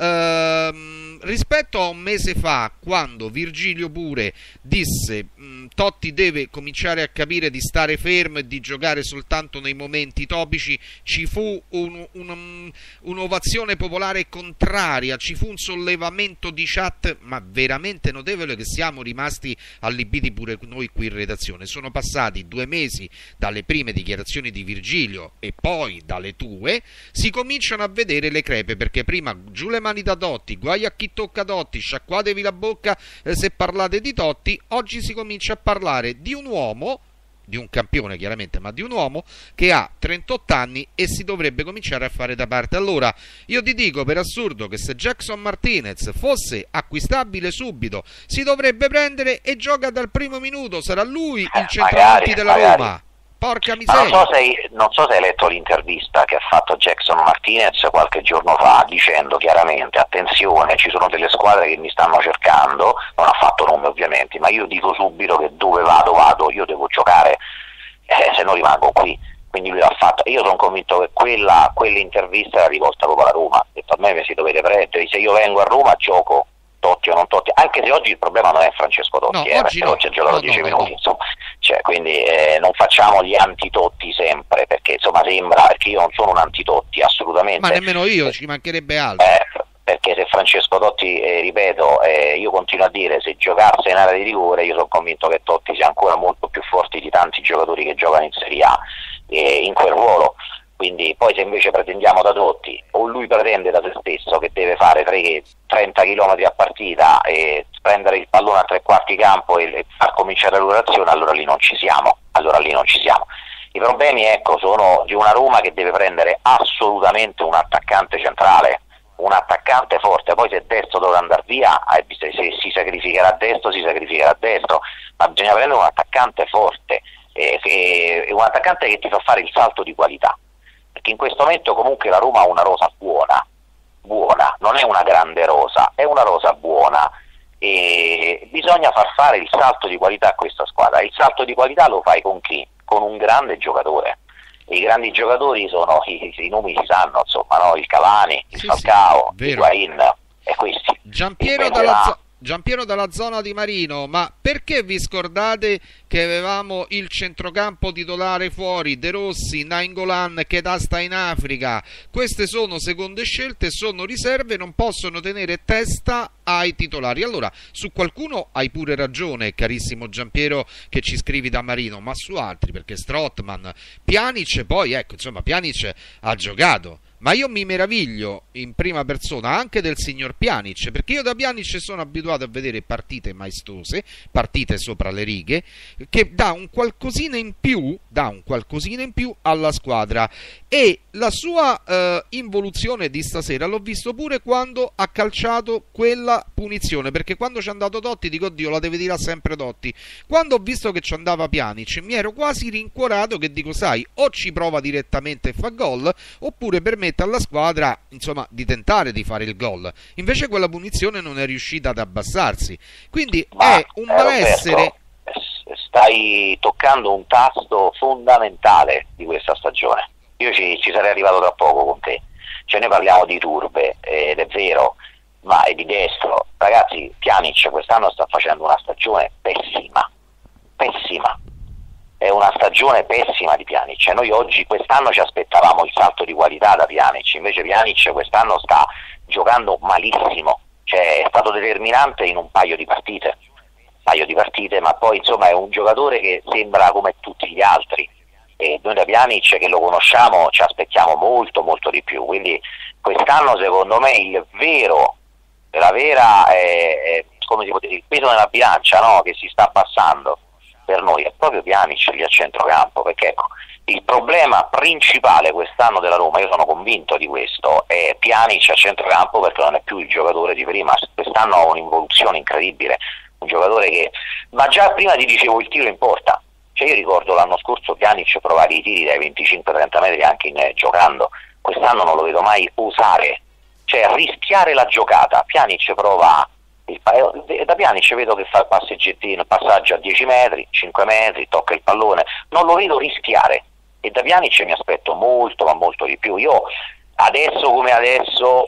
ehm, rispetto a un mese fa, quando Virgilio pure disse mh, Totti deve cominciare a capire di stare fermo e di giocare soltanto nei momenti topici, ci fu un, un, un'ovazione popolare contraria, ci fu un sollevamento di chat ma veramente notevole, che siamo rimasti allibiti pure noi qui in redazione. Sono passati due mesi dalle prime dichiarazioni di Virgilio e poi dalle tue, si cominciano a vedere le crepe, perché prima giù le mani da Totti, guai a chi tocca Totti, sciacquatevi la bocca eh, se parlate di Totti. Oggi si comincia a parlare di un uomo, di un campione chiaramente, ma di un uomo che ha trentotto anni e si dovrebbe cominciare a fare da parte. Allora io ti dico per assurdo che se Jackson Martinez fosse acquistabile subito si dovrebbe prendere e gioca dal primo minuto, sarà lui il centravanti della magari. Roma. Porca miseria. miseria. Non so, se hai, non so se hai letto l'intervista che ha fatto Jackson Martinez qualche giorno fa, dicendo chiaramente attenzione, ci sono delle squadre che mi stanno cercando, non ha fatto nome ovviamente, ma io dico subito che dove vado vado, io devo giocare, eh, se no rimango qui. Quindi lui l'ha fatto. Io sono convinto che quella, quell'intervista era rivolta proprio alla Roma, ha detto a me mi si dovete prendere, se io vengo a Roma gioco Totti o non Totti, anche se oggi il problema non è Francesco Totti, no, eh, oggi perché no. oggi ha giocato no, dieci no, minuti, no. insomma, cioè, quindi eh, non facciamo gli anti-Totti sempre, perché insomma sembra, perché io non sono un anti-Totti assolutamente. Ma nemmeno io, eh, ci mancherebbe altro. Eh, perché se Francesco Totti, eh, ripeto, eh, io continuo a dire, se giocasse in area di rigore, io sono convinto che Totti sia ancora molto più forte di tanti giocatori che giocano in Serie A eh, in quel ruolo. Quindi poi se invece pretendiamo da Totti, o lui pretende da se stesso che deve fare trenta chilometri a partita e prendere il pallone a tre quarti campo e, e far cominciare la lavorazione, allora lì non ci siamo, allora lì non ci siamo. I problemi, ecco, sono di una Roma che deve prendere assolutamente un attaccante centrale, un attaccante forte. Poi se destro dovrà andare via, se, se si sacrificherà a destro si sacrificherà a destro, ma bisogna prendere un attaccante forte, eh, che, un attaccante che ti fa fare il salto di qualità, perché in questo momento comunque la Roma ha una rosa buona, buona, non è una grande rosa, è una rosa buona, e bisogna far fare il salto di qualità a questa squadra. Il salto di qualità lo fai con chi? Con un grande giocatore. I grandi giocatori sono, i, i nomi si sanno, insomma, no? Il Cavani, il sì, Falcao, sì, il Higuain e questi. Giampiero dalla zo- Giampiero dalla zona di Marino, ma perché vi scordate che avevamo il centrocampo titolare fuori, De Rossi, Nainggolan, Keita sta in Africa? Queste sono seconde scelte, sono riserve, non possono tenere testa ai titolari. Allora, su qualcuno hai pure ragione, carissimo Giampiero, che ci scrivi da Marino, ma su altri, perché Strootman, Pjanic, poi ecco, insomma, Pjanic ha giocato, ma io mi meraviglio in prima persona anche del signor Pjanic, perché io da Pjanic sono abituato a vedere partite maestose, partite sopra le righe, che dà un qualcosina in più, dà un qualcosina in più alla squadra, e la sua eh, involuzione di stasera l'ho visto pure quando ha calciato quella punizione, perché quando ci è andato Totti dico Dio la deve dire sempre Totti, quando ho visto che ci andava Pjanic mi ero quasi rincuorato, che dico sai, o ci prova direttamente e fa gol, oppure permette alla squadra insomma di tentare di fare il gol. Invece quella punizione non è riuscita ad abbassarsi, quindi Ma, è un malessere. Stai toccando un tasto fondamentale di questa stagione. Io ci, ci sarei arrivato tra poco con te. Cioè noi parliamo di turbe ed è vero, ma è di destro. Ragazzi, Pjanic quest'anno sta facendo una stagione pessima, pessima. È una stagione pessima di Pjanic. Noi oggi, quest'anno ci aspettavamo il salto di qualità da Pjanic, invece Pjanic quest'anno sta giocando malissimo, cioè è stato determinante in un paio di partite, un paio di partite, ma poi insomma è un giocatore che sembra come tutti gli altri, e noi da Pjanic che lo conosciamo ci aspettiamo molto molto di più, quindi quest'anno secondo me il vero, la vera, è, è, come si può dire, il peso nella bilancia, no? Che si sta passando per noi è proprio Pjanic lì a centrocampo, perché ecco, il problema principale quest'anno della Roma, io sono convinto di questo, è Pjanic a centrocampo, perché non è più il giocatore di prima. Quest'anno ha un'involuzione incredibile, un giocatore che, ma già prima ti dicevo il tiro in porta, cioè io ricordo l'anno scorso Pjanic provare i tiri dai venticinque trenta metri anche in, eh, giocando, quest'anno non lo vedo mai osare, cioè rischiare la giocata. Pjanic prova il, da Pjanic vedo che fa il passeggettino, il passaggio a dieci metri, cinque metri, tocca il pallone, non lo vedo rischiare, e da Pjanic mi aspetto molto ma molto di più. Io adesso come adesso,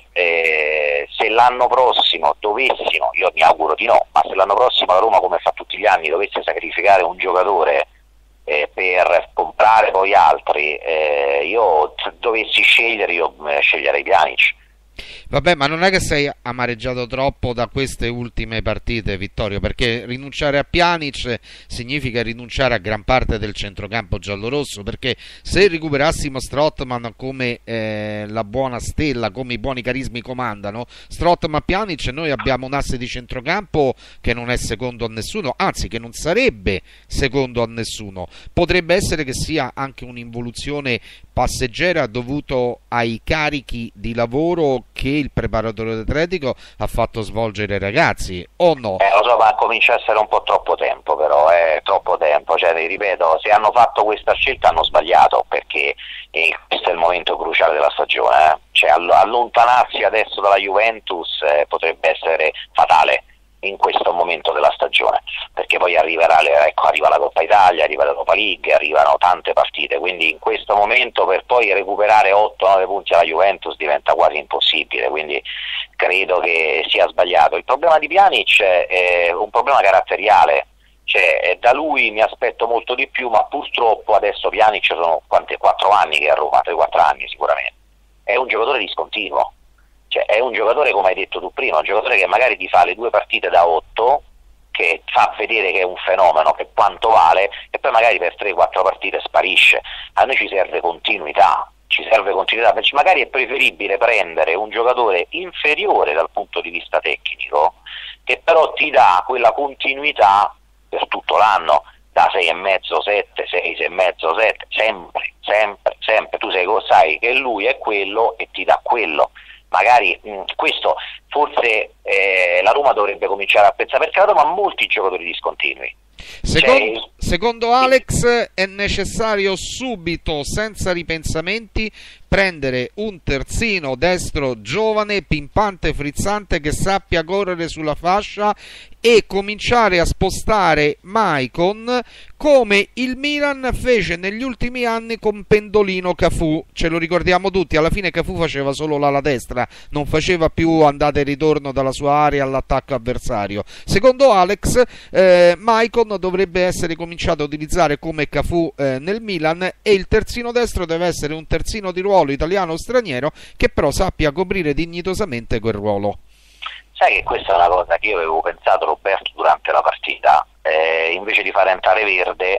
eh, se l'anno prossimo dovessimo, io mi auguro di no, ma se l'anno prossimo la Roma, come fa tutti gli anni, dovesse sacrificare un giocatore eh, per comprare poi altri, eh, io dovessi scegliere, io eh, sceglierei Pjanic. Vabbè, ma non è che sei amareggiato troppo da queste ultime partite, Vittorio, perché rinunciare a Pjanic significa rinunciare a gran parte del centrocampo giallorosso, perché se recuperassimo Strootman come eh, la buona stella, come i buoni carismi comandano, Strootman, Pjanic, noi abbiamo un asse di centrocampo che non è secondo a nessuno, anzi che non sarebbe secondo a nessuno. Potrebbe essere che sia anche un'involuzione passeggera dovuto ai carichi di lavoro che il preparatore atletico ha fatto svolgere ai ragazzi, o no? Eh, lo so, ma comincia a essere un po' troppo tempo, però è troppo tempo, cioè ripeto, se hanno fatto questa scelta hanno sbagliato, perché eh, questo è il momento cruciale della stagione, eh. Cioè allontanarsi adesso dalla Juventus eh, potrebbe essere fatale in questo momento della stagione, perché poi arriverà, ecco, arriva la Coppa Italia, arriva l'Europa League, arrivano tante partite, quindi in questo momento per poi recuperare otto nove punti alla Juventus diventa quasi impossibile, quindi credo che sia sbagliato. Il problema di Pjanic è un problema caratteriale, cioè da lui mi aspetto molto di più, ma purtroppo adesso Pjanic sono quante, quattro anni che è a Roma, tre quattro anni sicuramente, è un giocatore discontinuo. Cioè, è un giocatore, come hai detto tu prima, un giocatore che magari ti fa le due partite da otto, che fa vedere che è un fenomeno, che quanto vale, e poi magari per tre quattro partite sparisce. A noi ci serve continuità, ci serve continuità, perché magari è preferibile prendere un giocatore inferiore dal punto di vista tecnico, che però ti dà quella continuità per tutto l'anno, da sei e mezzo, sette, sei, sei e mezzo, sette, sempre, sempre, sempre. Tu sei, sai che lui è quello e ti dà quello. Magari mh, questo forse eh, la Roma dovrebbe cominciare a pensare, perché la Roma ha molti giocatori discontinui. Secondo, cioè, secondo Alex è necessario subito, senza ripensamenti, prendere un terzino destro giovane, pimpante, frizzante, che sappia correre sulla fascia, e cominciare a spostare Maicon come il Milan fece negli ultimi anni con Pendolino Cafù. Ce lo ricordiamo tutti, alla fine Cafù faceva solo l'ala destra, non faceva più andata e ritorno dalla sua area all'attacco avversario. Secondo Alex eh, Maicon dovrebbe essere cominciato a utilizzare come Cafù eh, nel Milan, e il terzino destro deve essere un terzino di ruolo italiano o straniero che però sappia coprire dignitosamente quel ruolo. Sai che questa è una cosa che io avevo pensato, Roberto, durante la partita, eh, invece di fare entrare Verde,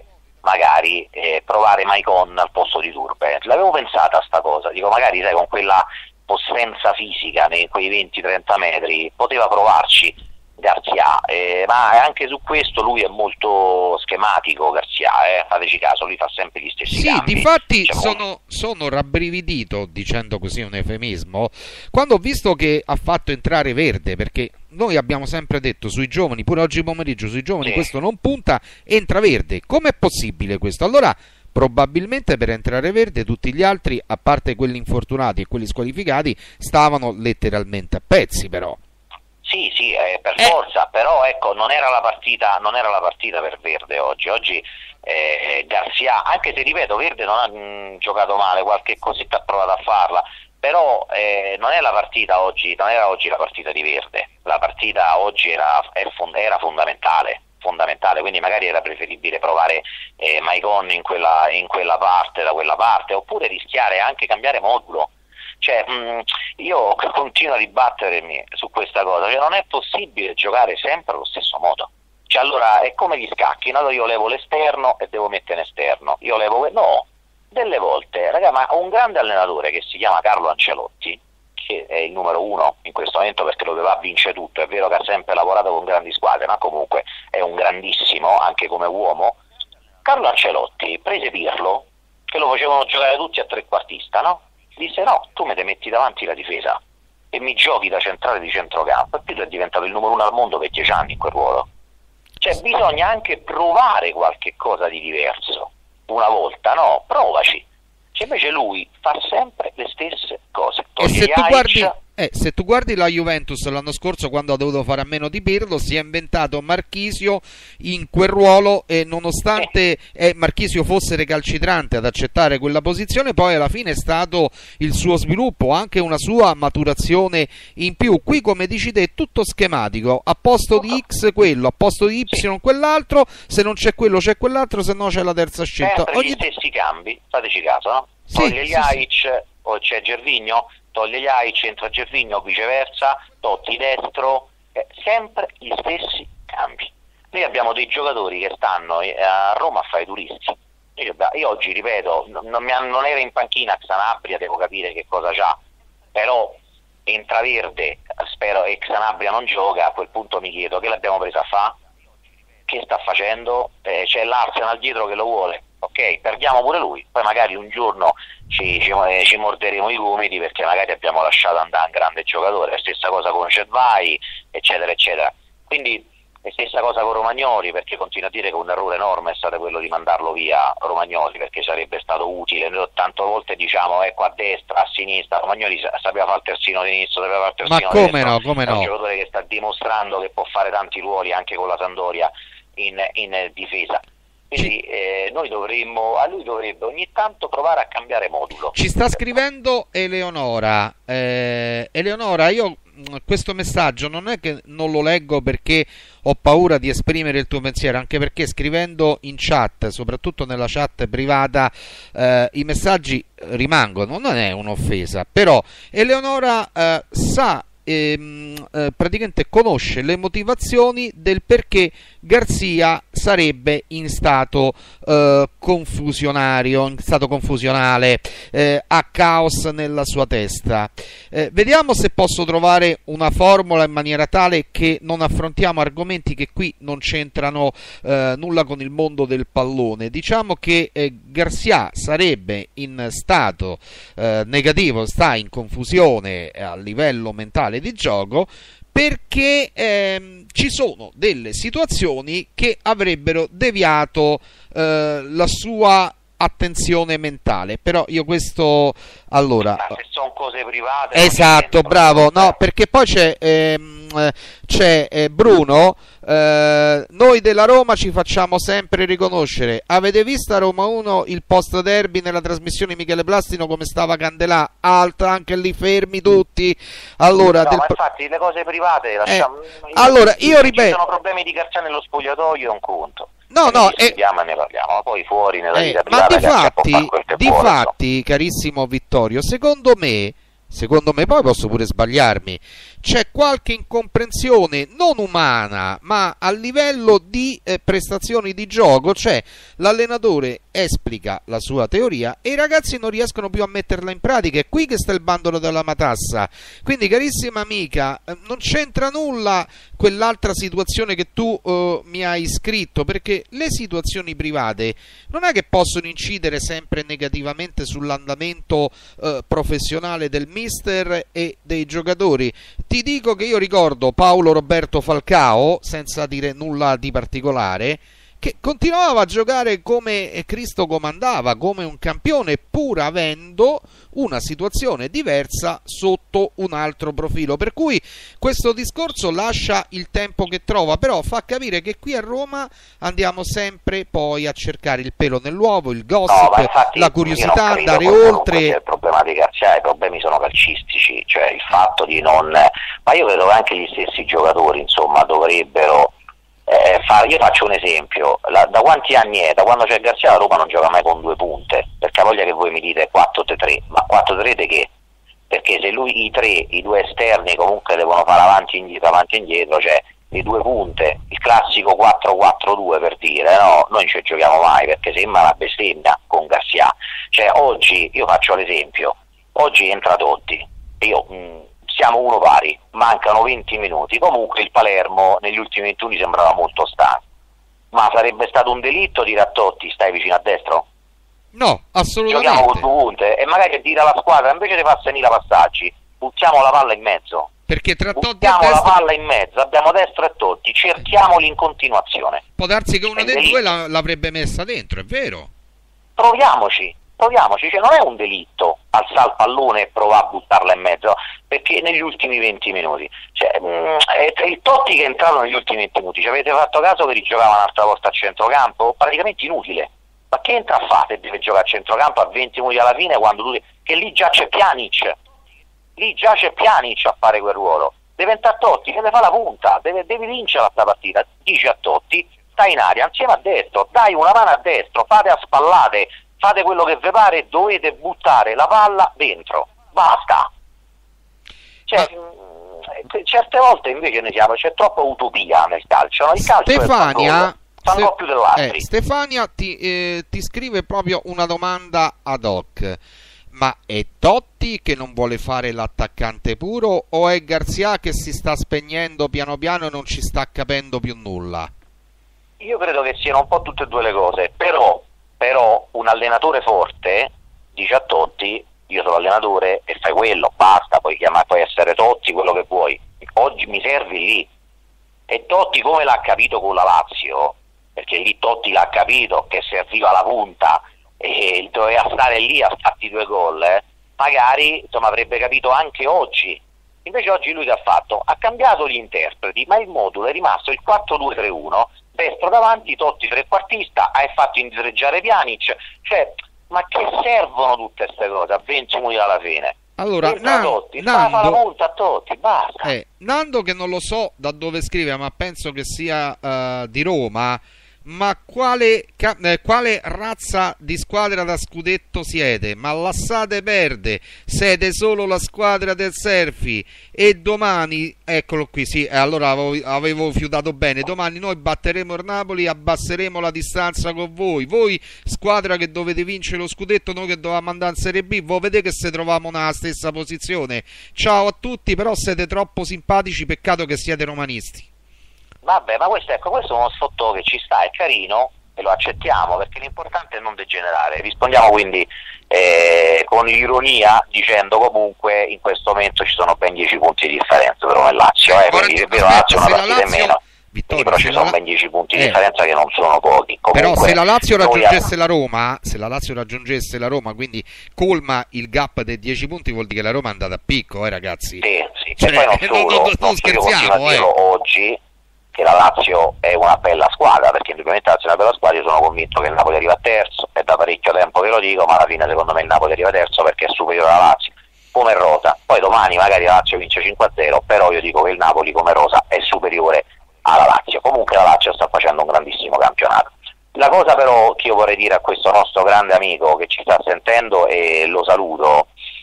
magari eh, provare Maicon al posto di Turbe. L'avevo pensata sta cosa, dico magari sai con quella possenza fisica nei quei venti trenta metri poteva provarci Garcia, eh, ma anche su questo lui è molto schematico Garcia, eh, fateci caso, lui fa sempre gli stessi sì, cambi. difatti Cioè, sono, sono rabbrividito, dicendo così un eufemismo, quando ho visto che ha fatto entrare Verde, perché noi abbiamo sempre detto sui giovani, pure oggi pomeriggio sui giovani, sì, questo non punta, entra Verde. Com'è possibile questo? Allora probabilmente per entrare Verde tutti gli altri, a parte quelli infortunati e quelli squalificati, stavano letteralmente a pezzi, però. Sì, sì, eh, per eh. forza, però ecco, non era la partita, non era la partita per Verde oggi. Oggi eh, Garcia, anche se ripeto, Verde non ha mh, giocato male, qualche cosetta ha provato a farla, però eh, non è la partita oggi, non era oggi la partita di Verde. La partita oggi era, era fondamentale, fondamentale, quindi magari era preferibile provare eh, Maicon in quella, in quella parte, da quella parte, oppure rischiare anche cambiare modulo. Cioè, mh, io continuo a ribattermi su questa cosa, cioè non è possibile giocare sempre allo stesso modo. Cioè, allora è come gli scacchi, no? Io levo l'esterno e devo mettere in esterno, io levo, no, delle volte, raga, ma un grande allenatore che si chiama Carlo Ancelotti, che è il numero uno in questo momento perché lo doveva vincere tutto, è vero che ha sempre lavorato con grandi squadre, ma comunque è un grandissimo anche come uomo. Carlo Ancelotti prese Pirlo, che lo facevano giocare tutti a trequartista, no? Disse no, tu me te metti davanti la difesa e mi giochi da centrale di centrocampo, e Pirlo è diventato il numero uno al mondo per dieci anni in quel ruolo. Cioè bisogna anche provare qualche cosa di diverso una volta, no? Provaci. Cioè, invece lui fa sempre le stesse cose. E se tu, guardi, eh, se tu guardi la Juventus l'anno scorso, quando ha dovuto fare a meno di Pirlo, si è inventato Marchisio in quel ruolo, e nonostante eh. Eh, Marchisio fosse recalcitrante ad accettare quella posizione, poi alla fine è stato il suo sviluppo, anche una sua maturazione in più. Qui, come dici te, è tutto schematico, a posto di X quello, a posto di Y sì. quell'altro, se non c'è quello c'è quell'altro, se no c'è la terza scelta. Sempre Ogni... gli stessi cambi, fateci caso, no? Sì, toglie gli sì, Aic, sì. o c'è Gervinho, toglie gli Aic, entra Gervinho, viceversa, Totti destro, eh, sempre gli stessi cambi. Noi abbiamo dei giocatori che stanno a Roma a fare i turisti. Io, io oggi ripeto, non, mi, non era in panchina Sanabria, devo capire che cosa c'ha, però entra Verde, spero, e Sanabria non gioca, a quel punto mi chiedo che l'abbiamo presa a fa? Che sta facendo? Eh, c'è l'Arsenal dietro che lo vuole. Ok, perdiamo pure lui, poi magari un giorno ci, ci, ci morderemo i gomiti perché magari abbiamo lasciato andare un grande giocatore. La stessa cosa con Cervai, eccetera eccetera. Quindi la stessa cosa con Romagnoli, perché continuo a dire che un errore enorme è stato quello di mandarlo via Romagnoli, perché sarebbe stato utile. Noi tante volte diciamo ecco a destra, a sinistra, Romagnoli sapeva fare il terzino sinistro, sapeva fare il terzino ma come destro. no, come no? È un giocatore che sta dimostrando che può fare tanti ruoli anche con la Sampdoria in, in difesa. Quindi eh, noi dovremmo, a lui dovrebbe ogni tanto provare a cambiare modulo. Ci sta scrivendo Eleonora. Eh, Eleonora, io questo messaggio non è che non lo leggo perché ho paura di esprimere il tuo pensiero, anche perché scrivendo in chat, soprattutto nella chat privata, eh, i messaggi rimangono, non è un'offesa, però Eleonora eh, sa Ehm, eh, praticamente conosce le motivazioni del perché Garzia sarebbe in stato eh, confusionario, in stato confusionale, eh, a caos nella sua testa. Eh, vediamo se posso trovare una formula in maniera tale che non affrontiamo argomenti che qui non c'entrano eh, nulla con il mondo del pallone. Diciamo che eh, Garzia sarebbe in stato eh, negativo, sta in confusione a livello mentale di gioco perché ehm, ci sono delle situazioni che avrebbero deviato eh, la sua attenzione mentale. Però io questo allora ma se sono cose private, esatto, bravo, no, perché poi c'è ehm, c'è eh, Bruno, eh, noi della Roma ci facciamo sempre riconoscere. Avete visto a Roma uno il post derby nella trasmissione di Michele Plastino come stava Candelà? Alta, anche lì fermi tutti. Allora, no, del... ma infatti le cose private lasciamo... eh, allora io ripeto, ci sono problemi di Garzia nello spogliatoio, è un conto. No, no, e chiama e ne parliamo, ma poi fuori nella eh, vita ma privata difatti, difatti carissimo Vittorio, secondo me, secondo me, poi posso pure sbagliarmi, c'è qualche incomprensione non umana ma a livello di eh, prestazioni di gioco, cioè l'allenatore esplica la sua teoria e i ragazzi non riescono più a metterla in pratica. È qui che sta il bandolo della matassa. Quindi, carissima amica, eh, non c'entra nulla quell'altra situazione che tu eh, mi hai scritto, perché le situazioni private non è che possono incidere sempre negativamente sull'andamento eh, professionale del mister e dei giocatori. Ti dico che io ricordo Paolo Roberto Falcao, senza dire nulla di particolare, che continuava a giocare come Cristo comandava, come un campione, pur avendo una situazione diversa sotto un altro profilo. Per cui questo discorso lascia il tempo che trova, però fa capire che qui a Roma andiamo sempre poi a cercare il pelo nell'uovo, il gossip, no, infatti, la curiosità, andare oltre. Il problema di Garzia, i problemi sono calcistici, cioè il fatto di non... Ma io credo che anche gli stessi giocatori, insomma, dovrebbero... Eh, fa, io faccio un esempio, la, da quanti anni è? Da quando c'è Garzia la Roma non gioca mai con due punte, perché ha voglia che voi mi dite quattro tre tre, ma quattro tre di che? Perché se lui i tre, i due esterni comunque devono fare avanti e indietro, avanti e indietro, cioè le due punte, il classico quattro quattro due per dire, no? Noi non ci giochiamo mai perché sembra una bestemmia con Garzia. Cioè oggi, io faccio l'esempio, oggi entra Totti, io... Mh, siamo uno pari, mancano venti minuti, comunque il Palermo negli ultimi venti minuti sembrava molto stanco, ma sarebbe stato un delitto dire a Totti stai vicino a destro? No, assolutamente. Giochiamo con due punte e magari dire alla squadra invece di far salire passaggi, buttiamo la palla in mezzo, perché tra Totti buttiamo e destro... la palla in mezzo, abbiamo destro e Totti, cerchiamoli in continuazione. Può darsi che uno dei due la, l'avrebbe messa dentro, è vero? Proviamoci. Proviamoci, cioè non è un delitto alzare il pallone e provare a buttarla in mezzo, perché negli ultimi venti minuti, cioè, mh, è il Totti che è entrato negli ultimi venti minuti, ci avete fatto caso che rigiocava un'altra volta a centrocampo? Praticamente inutile, ma che entra a fare e deve giocare a centrocampo a venti minuti alla fine, quando tu, che lì già c'è Pjanic, lì già c'è Pjanic a fare quel ruolo, deve entrare Totti, deve fare la punta, deve, deve vincere la partita, dice a Totti, stai in aria insieme a destro, dai una mano a destro, fate a spallate, fate quello che vi pare, dovete buttare la palla dentro, basta. Cioè, Ma... certe volte invece ne siamo, c'è troppa utopia nel calcio, no? Il calcio Stefania, fa un po' più dell'altri. Eh, Stefania ti, eh, ti scrive proprio una domanda ad hoc: ma è Totti che non vuole fare l'attaccante puro o è Garzia che si sta spegnendo piano piano e non ci sta capendo più nulla? Io credo che siano un po' tutte e due le cose, però però un allenatore forte dice a Totti io sono allenatore e fai quello, basta, puoi chiamare, puoi essere Totti, quello che vuoi, oggi mi servi lì. E Totti come l'ha capito con la Lazio, perché lì Totti l'ha capito che serviva la punta e doveva stare lì a fatti due gol, eh, magari insomma avrebbe capito anche oggi. Invece oggi lui che ha fatto? Ha cambiato gli interpreti, ma il modulo è rimasto il quattro due tre uno, destro davanti, Totti trequartista, hai fatto indietreggiare Pjanic, cioè, ma che servono tutte queste cose a venti minuti alla fine? Allora, Nan- Totti, Nando, fa la punta a Totti, basta. Eh, Nando, che non lo so da dove scrive, ma penso che sia uh, di Roma, ma quale, ca- eh, quale razza di squadra da scudetto siete? Ma Lassate perde, siete solo la squadra del Serfi e domani, eccolo qui, sì, eh, allora avevo, avevo fiutato bene, domani noi batteremo il Napoli, abbasseremo la distanza con voi, voi squadra che dovete vincere lo scudetto, noi che dovevamo andare in Serie B, voi vedete che se troviamo nella stessa posizione. Ciao a tutti, però siete troppo simpatici, peccato che siete romanisti. Vabbè, ma questo, ecco, questo è uno sfottò che ci sta, è carino e lo accettiamo perché l'importante è non degenerare. Rispondiamo quindi eh, con ironia dicendo comunque in questo momento ci sono ben dieci punti di differenza per Roma e Lazio, eh, quindi è vero, Lazio è una partita in meno. Vittorio, però ci sono la... ben dieci punti di eh. differenza che non sono pochi. Comunque, però se la Lazio raggiungesse a... la Roma, se la Lazio raggiungesse la Roma, quindi colma il gap dei dieci punti, vuol dire che la Roma è andata a picco, eh ragazzi. Sì, sì. Cioè, e poi non solo, non, non, non non scherziamo, eh. oggi che la Lazio è una bella squadra, perché indubbiamente la Lazio è una bella squadra, io sono convinto che il Napoli arriva terzo, è da parecchio tempo che lo dico, ma alla fine secondo me il Napoli arriva terzo perché è superiore alla Lazio come rosa. Poi domani magari la Lazio vince cinque a zero, però io dico che il Napoli come rosa è superiore alla Lazio. Comunque la Lazio sta facendo un grandissimo campionato. La cosa però che io vorrei dire a questo nostro grande amico che ci sta sentendo, e lo saluto, è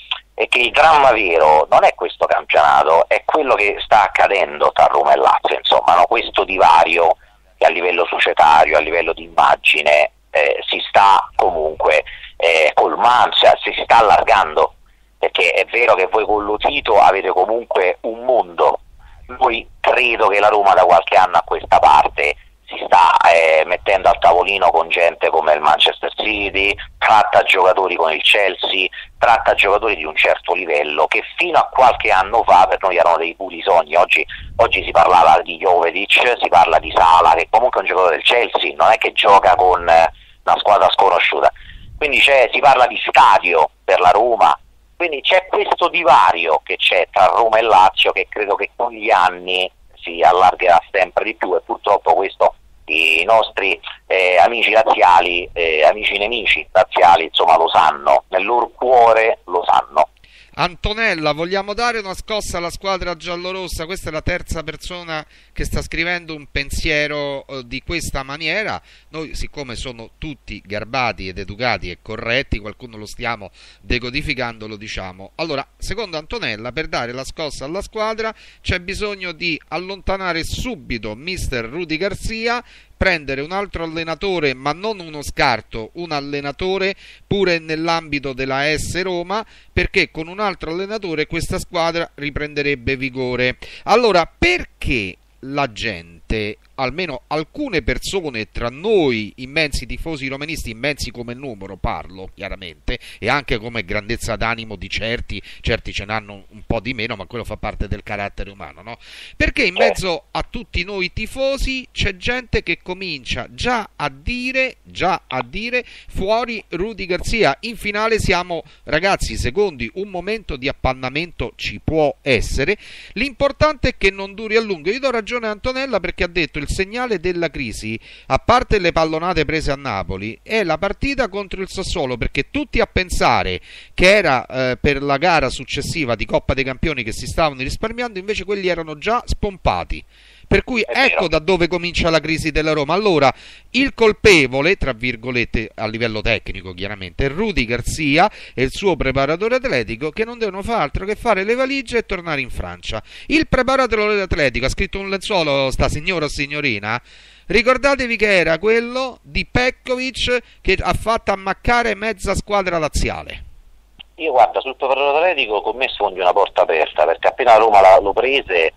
è che il dramma vero non è questo campionato, è quello che sta accadendo tra Roma e Lazio, insomma, no? Questo divario che a livello societario, a livello di immagine eh, si sta comunque eh, colmando, cioè, si sta allargando, perché è vero che voi con Lotito avete comunque un mondo, noi credo che la Roma da qualche anno a questa parte si sta eh, mettendo al tavolino con gente come il Manchester City, tratta giocatori con il Chelsea, tratta giocatori di un certo livello che fino a qualche anno fa per noi erano dei puri sogni. Oggi, oggi si parlava di Jovetic, si parla di Sala, che comunque è un giocatore del Chelsea, non è che gioca con eh, una squadra sconosciuta, quindi c'è, si parla di stadio per la Roma, quindi c'è questo divario che c'è tra Roma e Lazio che credo che con gli anni si allargherà sempre di più, e purtroppo questo i nostri eh, amici laziali, eh, amici nemici laziali, insomma, lo sanno, nel loro cuore lo sanno. Antonella, vogliamo dare una scossa alla squadra giallorossa? Questa è la terza persona che sta scrivendo un pensiero eh, di questa maniera. Noi, siccome sono tutti garbati ed educati e corretti, qualcuno lo stiamo decodificando, lo diciamo. Allora, secondo Antonella, per dare la scossa alla squadra c'è bisogno di allontanare subito mister Rudy Garcia, prendere un altro allenatore, ma non uno scarto, un allenatore pure nell'ambito della A S Roma, perché con un altro allenatore questa squadra riprenderebbe vigore. Allora, perché la gente, almeno alcune persone tra noi immensi tifosi romanisti, immensi come numero parlo chiaramente, e anche come grandezza d'animo di certi, certi ce n'hanno un po' di meno, ma quello fa parte del carattere umano, no? Perché in mezzo a tutti noi tifosi c'è gente che comincia già a dire, già a dire fuori Rudy Garcia. In finale siamo, ragazzi, secondi, un momento di appannamento ci può essere, l'importante è che non duri a lungo. Io do ragione a Antonella perché ha detto il segnale della crisi, a parte le pallonate prese a Napoli, è la partita contro il Sassuolo, perché tutti a pensare che era eh, per la gara successiva di Coppa dei Campioni che si stavano risparmiando, invece quelli erano già spompati. Per cui ecco da dove comincia la crisi della Roma. Allora, il colpevole, tra virgolette, a livello tecnico chiaramente, è Rudy Garcia e il suo preparatore atletico, che non devono fare altro che fare le valigie e tornare in Francia. Il preparatore atletico ha scritto un lenzuolo, sta signora o signorina? Ricordatevi che era quello di Petkovic, che ha fatto ammaccare mezza squadra laziale. Io guarda, sul preparatore atletico con me sfondi una porta aperta, perché appena Roma lo prese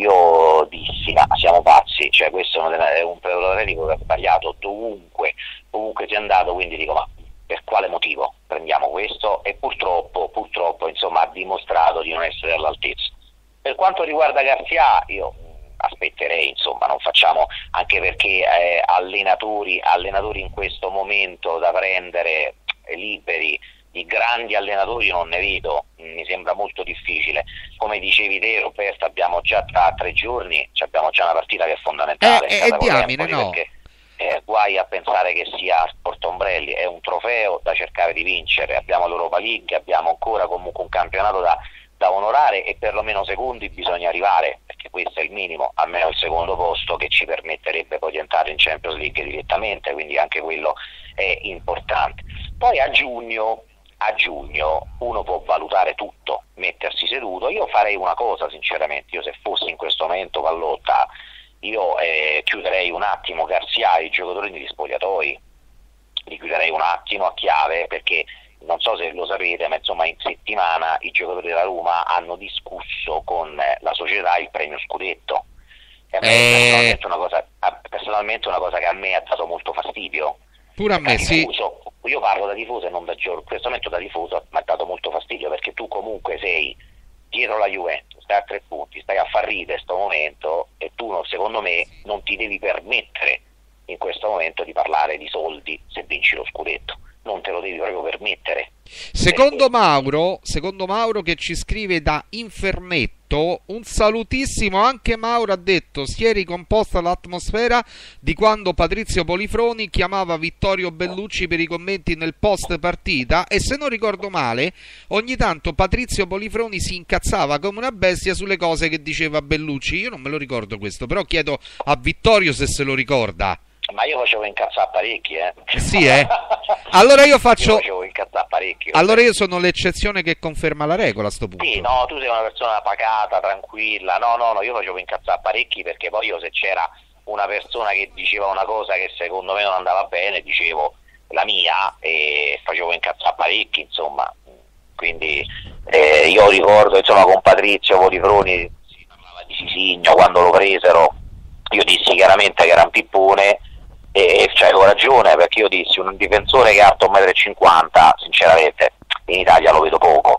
io dissi, ma siamo pazzi, cioè questo è un preparatore atletico che ha sbagliato dovunque, ovunque sia andato, quindi dico, ma per quale motivo prendiamo questo? E purtroppo, purtroppo, insomma, ha dimostrato di non essere all'altezza. Per quanto riguarda Garcia, io aspetterei, insomma, non facciamo, anche perché eh, allenatori, allenatori in questo momento da prendere eh, liberi, di grandi allenatori non ne vedo, mi sembra molto difficile. Come dicevi te, Roberto, abbiamo già tra tre giorni, abbiamo già una partita che è fondamentale. Eh, eh, diamine, no. Perché eh, guai a pensare che sia Sport Ombrelli, è un trofeo da cercare di vincere, abbiamo l'Europa League, abbiamo ancora comunque un campionato da, da onorare, e perlomeno secondi bisogna arrivare, perché questo è il minimo, almeno il secondo posto che ci permetterebbe poi di entrare in Champions League direttamente, quindi anche quello è importante. Poi a giugno a giugno uno può valutare tutto, mettersi seduto. Io farei una cosa, sinceramente, io se fossi in questo momento Pallotta, io eh, chiuderei un attimo Garcia e i giocatori negli spogliatoi, li chiuderei un attimo a chiave, perché non so se lo sapete, ma insomma in settimana i giocatori della Roma hanno discusso con la società il premio scudetto. E a me eh... personalmente, una cosa, personalmente una cosa che a me ha dato molto fastidio. Pure a me, sì. Io parlo da tifoso e non da giornalista, in questo momento da tifoso mi ha dato molto fastidio, perché tu comunque sei dietro la Juventus, stai a tre punti, stai a far ridere in questo momento, e tu secondo me non ti devi permettere in questo momento di parlare di soldi se vinci lo scudetto, non te lo devi proprio permettere. Secondo Mauro, secondo Mauro che ci scrive da Infermetto, un salutissimo, anche Mauro ha detto si è ricomposta l'atmosfera di quando Patrizio Polifroni chiamava Vittorio Bellucci per i commenti nel post partita, e se non ricordo male ogni tanto Patrizio Polifroni si incazzava come una bestia sulle cose che diceva Bellucci. Io non me lo ricordo questo, però chiedo a Vittorio se se lo ricorda. Ma io facevo incazzare parecchi, eh. Sì, eh? Allora io faccio... Io facevo incazzare parecchi. Allora io sono l'eccezione che conferma la regola a sto punto. Sì, no, tu sei una persona pacata, tranquilla. No, no, no, io facevo incazzare parecchi perché poi io, se c'era una persona che diceva una cosa che secondo me non andava bene, dicevo la mia e facevo incazzare parecchi, insomma. Quindi eh, io ricordo, insomma, con Patrizio Polifroni si parlava di Sisigno quando lo presero. Io dissi chiaramente che era un pippone e c'avevo ragione, perché io dissi un difensore che è alto un metro e cinquanta, sinceramente in Italia lo vedo poco,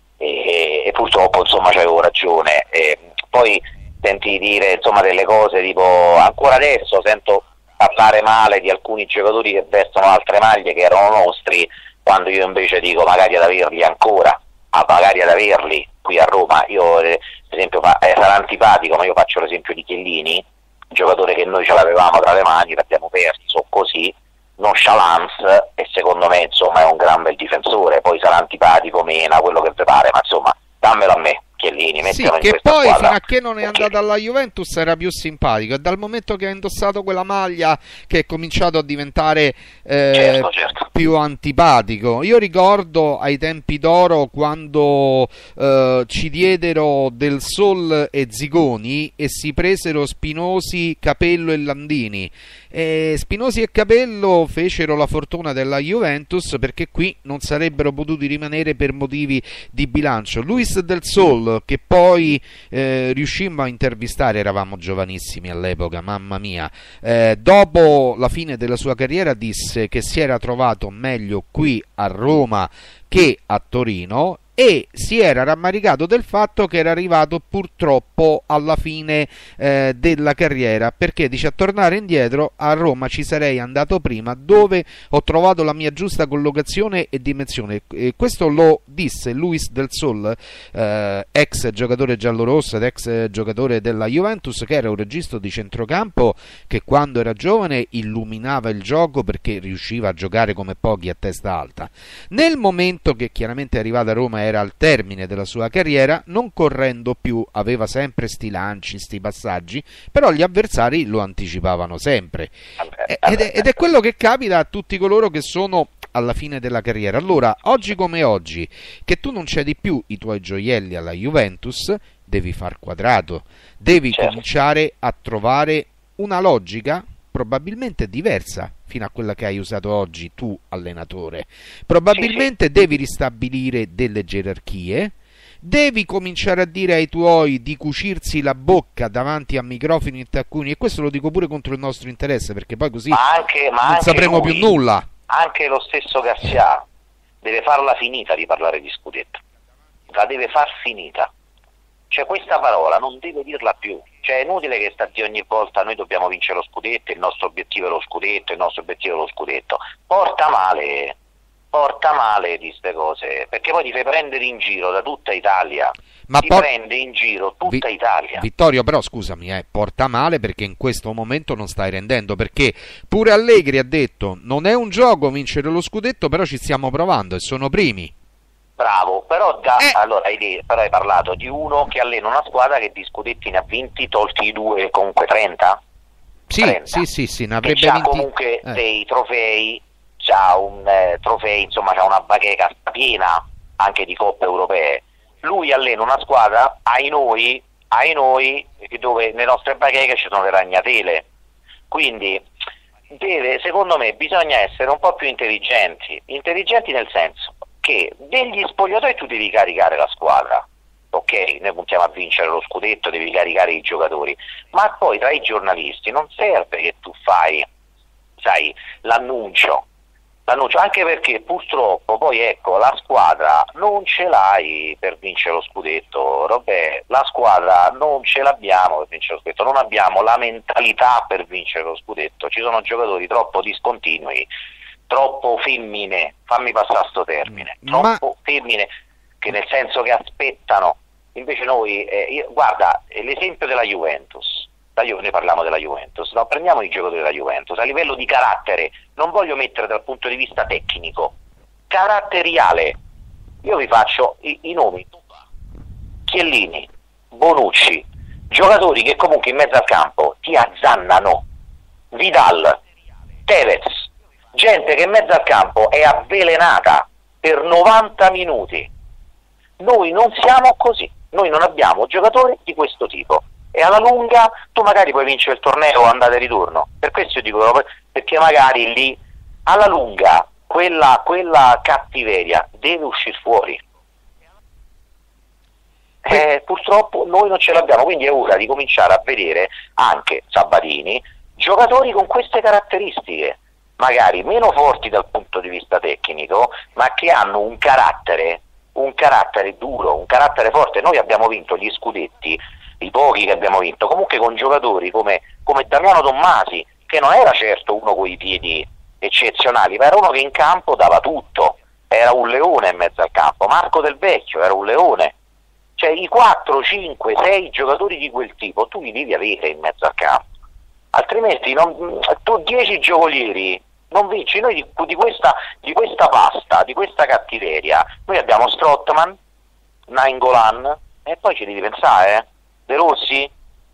e, e purtroppo insomma c'avevo ragione. E poi senti dire insomma delle cose tipo, ancora adesso sento parlare male di alcuni giocatori che vestono altre maglie che erano nostri, quando io invece dico magari ad averli ancora, a magari ad averli qui a Roma. Io eh, per esempio fa, eh, sarà antipatico, ma io faccio l'esempio di Chiellini, giocatore che noi ce l'avevamo tra le mani, l'abbiamo perso così, nonchalance, e secondo me insomma è un gran bel difensore. Poi sarà antipatico, mena, quello che vi pare, ma insomma dammelo a me Chiellini, sì, mettiamo in che questa poi squadra, fino a che non è perché... andato alla Juventus era più simpatico, e dal momento che ha indossato quella maglia che è cominciato a diventare eh, certo, certo. più antipatico. Io ricordo ai tempi d'oro quando eh, ci diedero Del Sol e Zigoni e si presero Spinosi, Capello e Landini. E Spinosi e Capello fecero la fortuna della Juventus perché qui non sarebbero potuti rimanere per motivi di bilancio. Luis Del Sol, che poi eh, riuscimmo a intervistare, eravamo giovanissimi all'epoca, mamma mia, eh, dopo la fine della sua carriera disse che si era trovato meglio qui a Roma che a Torino, e si era rammaricato del fatto che era arrivato purtroppo alla fine eh, della carriera, perché dice: a tornare indietro a Roma ci sarei andato prima, dove ho trovato la mia giusta collocazione e dimensione. E questo lo disse Luis Del Sol, eh, ex giocatore giallorosso ed ex giocatore della Juventus, che era un regista di centrocampo che quando era giovane illuminava il gioco perché riusciva a giocare come pochi a testa alta. Nel momento che chiaramente è arrivato a Roma era al termine della sua carriera, non correndo più, aveva sempre sti lanci, sti passaggi, però gli avversari lo anticipavano sempre, ed è, ed è quello che capita a tutti coloro che sono alla fine della carriera. Allora, oggi come oggi, che tu non cedi più i tuoi gioielli alla Juventus, devi far quadrato, devi certo. cominciare a trovare una logica probabilmente diversa fino a quella che hai usato oggi tu allenatore. Probabilmente sì, sì. devi ristabilire delle gerarchie, devi cominciare a dire ai tuoi di cucirsi la bocca davanti a microfoni e taccuni, e questo lo dico pure contro il nostro interesse, perché poi così ma anche, ma non anche sapremo lui, più nulla. Anche lo stesso Garcia deve farla finita di parlare di scudetto, la deve far finita. Cioè questa parola non deve dirla più, cioè è inutile che sta di ogni volta noi dobbiamo vincere lo scudetto, il nostro obiettivo è lo scudetto, il nostro obiettivo è lo scudetto. Porta male, porta male di queste cose, perché poi ti fai prendere in giro da tutta Italia, ma ti por- prende in giro tutta Vi- Italia. Vittorio, però scusami, eh, porta male perché in questo momento non stai rendendo, perché pure Allegri ha detto non è un gioco vincere lo scudetto, però ci stiamo provando e sono primi. Bravo, però, da, eh. allora, hai, però hai parlato di uno che allena una squadra che di scudetti ne ha vinti, tolti i due, comunque trenta? Sì, trenta. sì, sì, sì, ne avrebbe c'ha vinti... comunque eh. dei trofei, c'ha un eh, trofei, insomma c'ha una bacheca piena anche di coppe europee. Lui allena una squadra, ai noi, ai noi, dove nelle nostre bacheche ci sono le ragnatele. Quindi deve, secondo me, bisogna essere un po' più intelligenti, intelligenti nel senso che degli spogliatoi tu devi caricare la squadra, ok, noi puntiamo a vincere lo scudetto, devi caricare i giocatori, ma poi tra i giornalisti non serve che tu fai, sai, l'annuncio, l'annuncio anche perché purtroppo poi ecco la squadra non ce l'hai per vincere lo scudetto, Robè, la squadra non ce l'abbiamo per vincere lo scudetto, non abbiamo la mentalità per vincere lo scudetto, ci sono giocatori troppo discontinui, troppo femmine, fammi passare sto termine, troppo Ma... femmine, che nel senso che aspettano, invece noi, eh, io, guarda, l'esempio della Juventus, da Ju- noi parliamo della Juventus, no, prendiamo i giocatori della Juventus, a livello di carattere, non voglio mettere dal punto di vista tecnico, caratteriale, io vi faccio i, i nomi, Chiellini, Bonucci, giocatori che comunque in mezzo al campo ti azzannano, Vidal, Tevez, gente che in mezzo al campo è avvelenata per novanta minuti. Noi non siamo così, noi non abbiamo giocatori di questo tipo e alla lunga tu magari puoi vincere il torneo andata e ritorno, per questo io dico, perché magari lì alla lunga quella, quella cattiveria deve uscire fuori. Eh, purtroppo noi non ce l'abbiamo, quindi è ora di cominciare a vedere anche Sabatini giocatori con queste caratteristiche, magari meno forti dal punto di vista tecnico, ma che hanno un carattere, un carattere duro, un carattere forte. Noi abbiamo vinto gli scudetti, i pochi che abbiamo vinto, comunque con giocatori come, come Damiano Tommasi, che non era certo uno con i piedi eccezionali, ma era uno che in campo dava tutto, era un leone in mezzo al campo. Marco Del Vecchio era un leone. Cioè i quattro, cinque, sei giocatori di quel tipo tu li devi avere in mezzo al campo, altrimenti non, tu dieci giocolieri non vinci. Noi di, di, questa, di questa pasta, di questa cattiveria, noi abbiamo Strootman, Nainggolan e poi ci devi pensare, eh? De Rossi,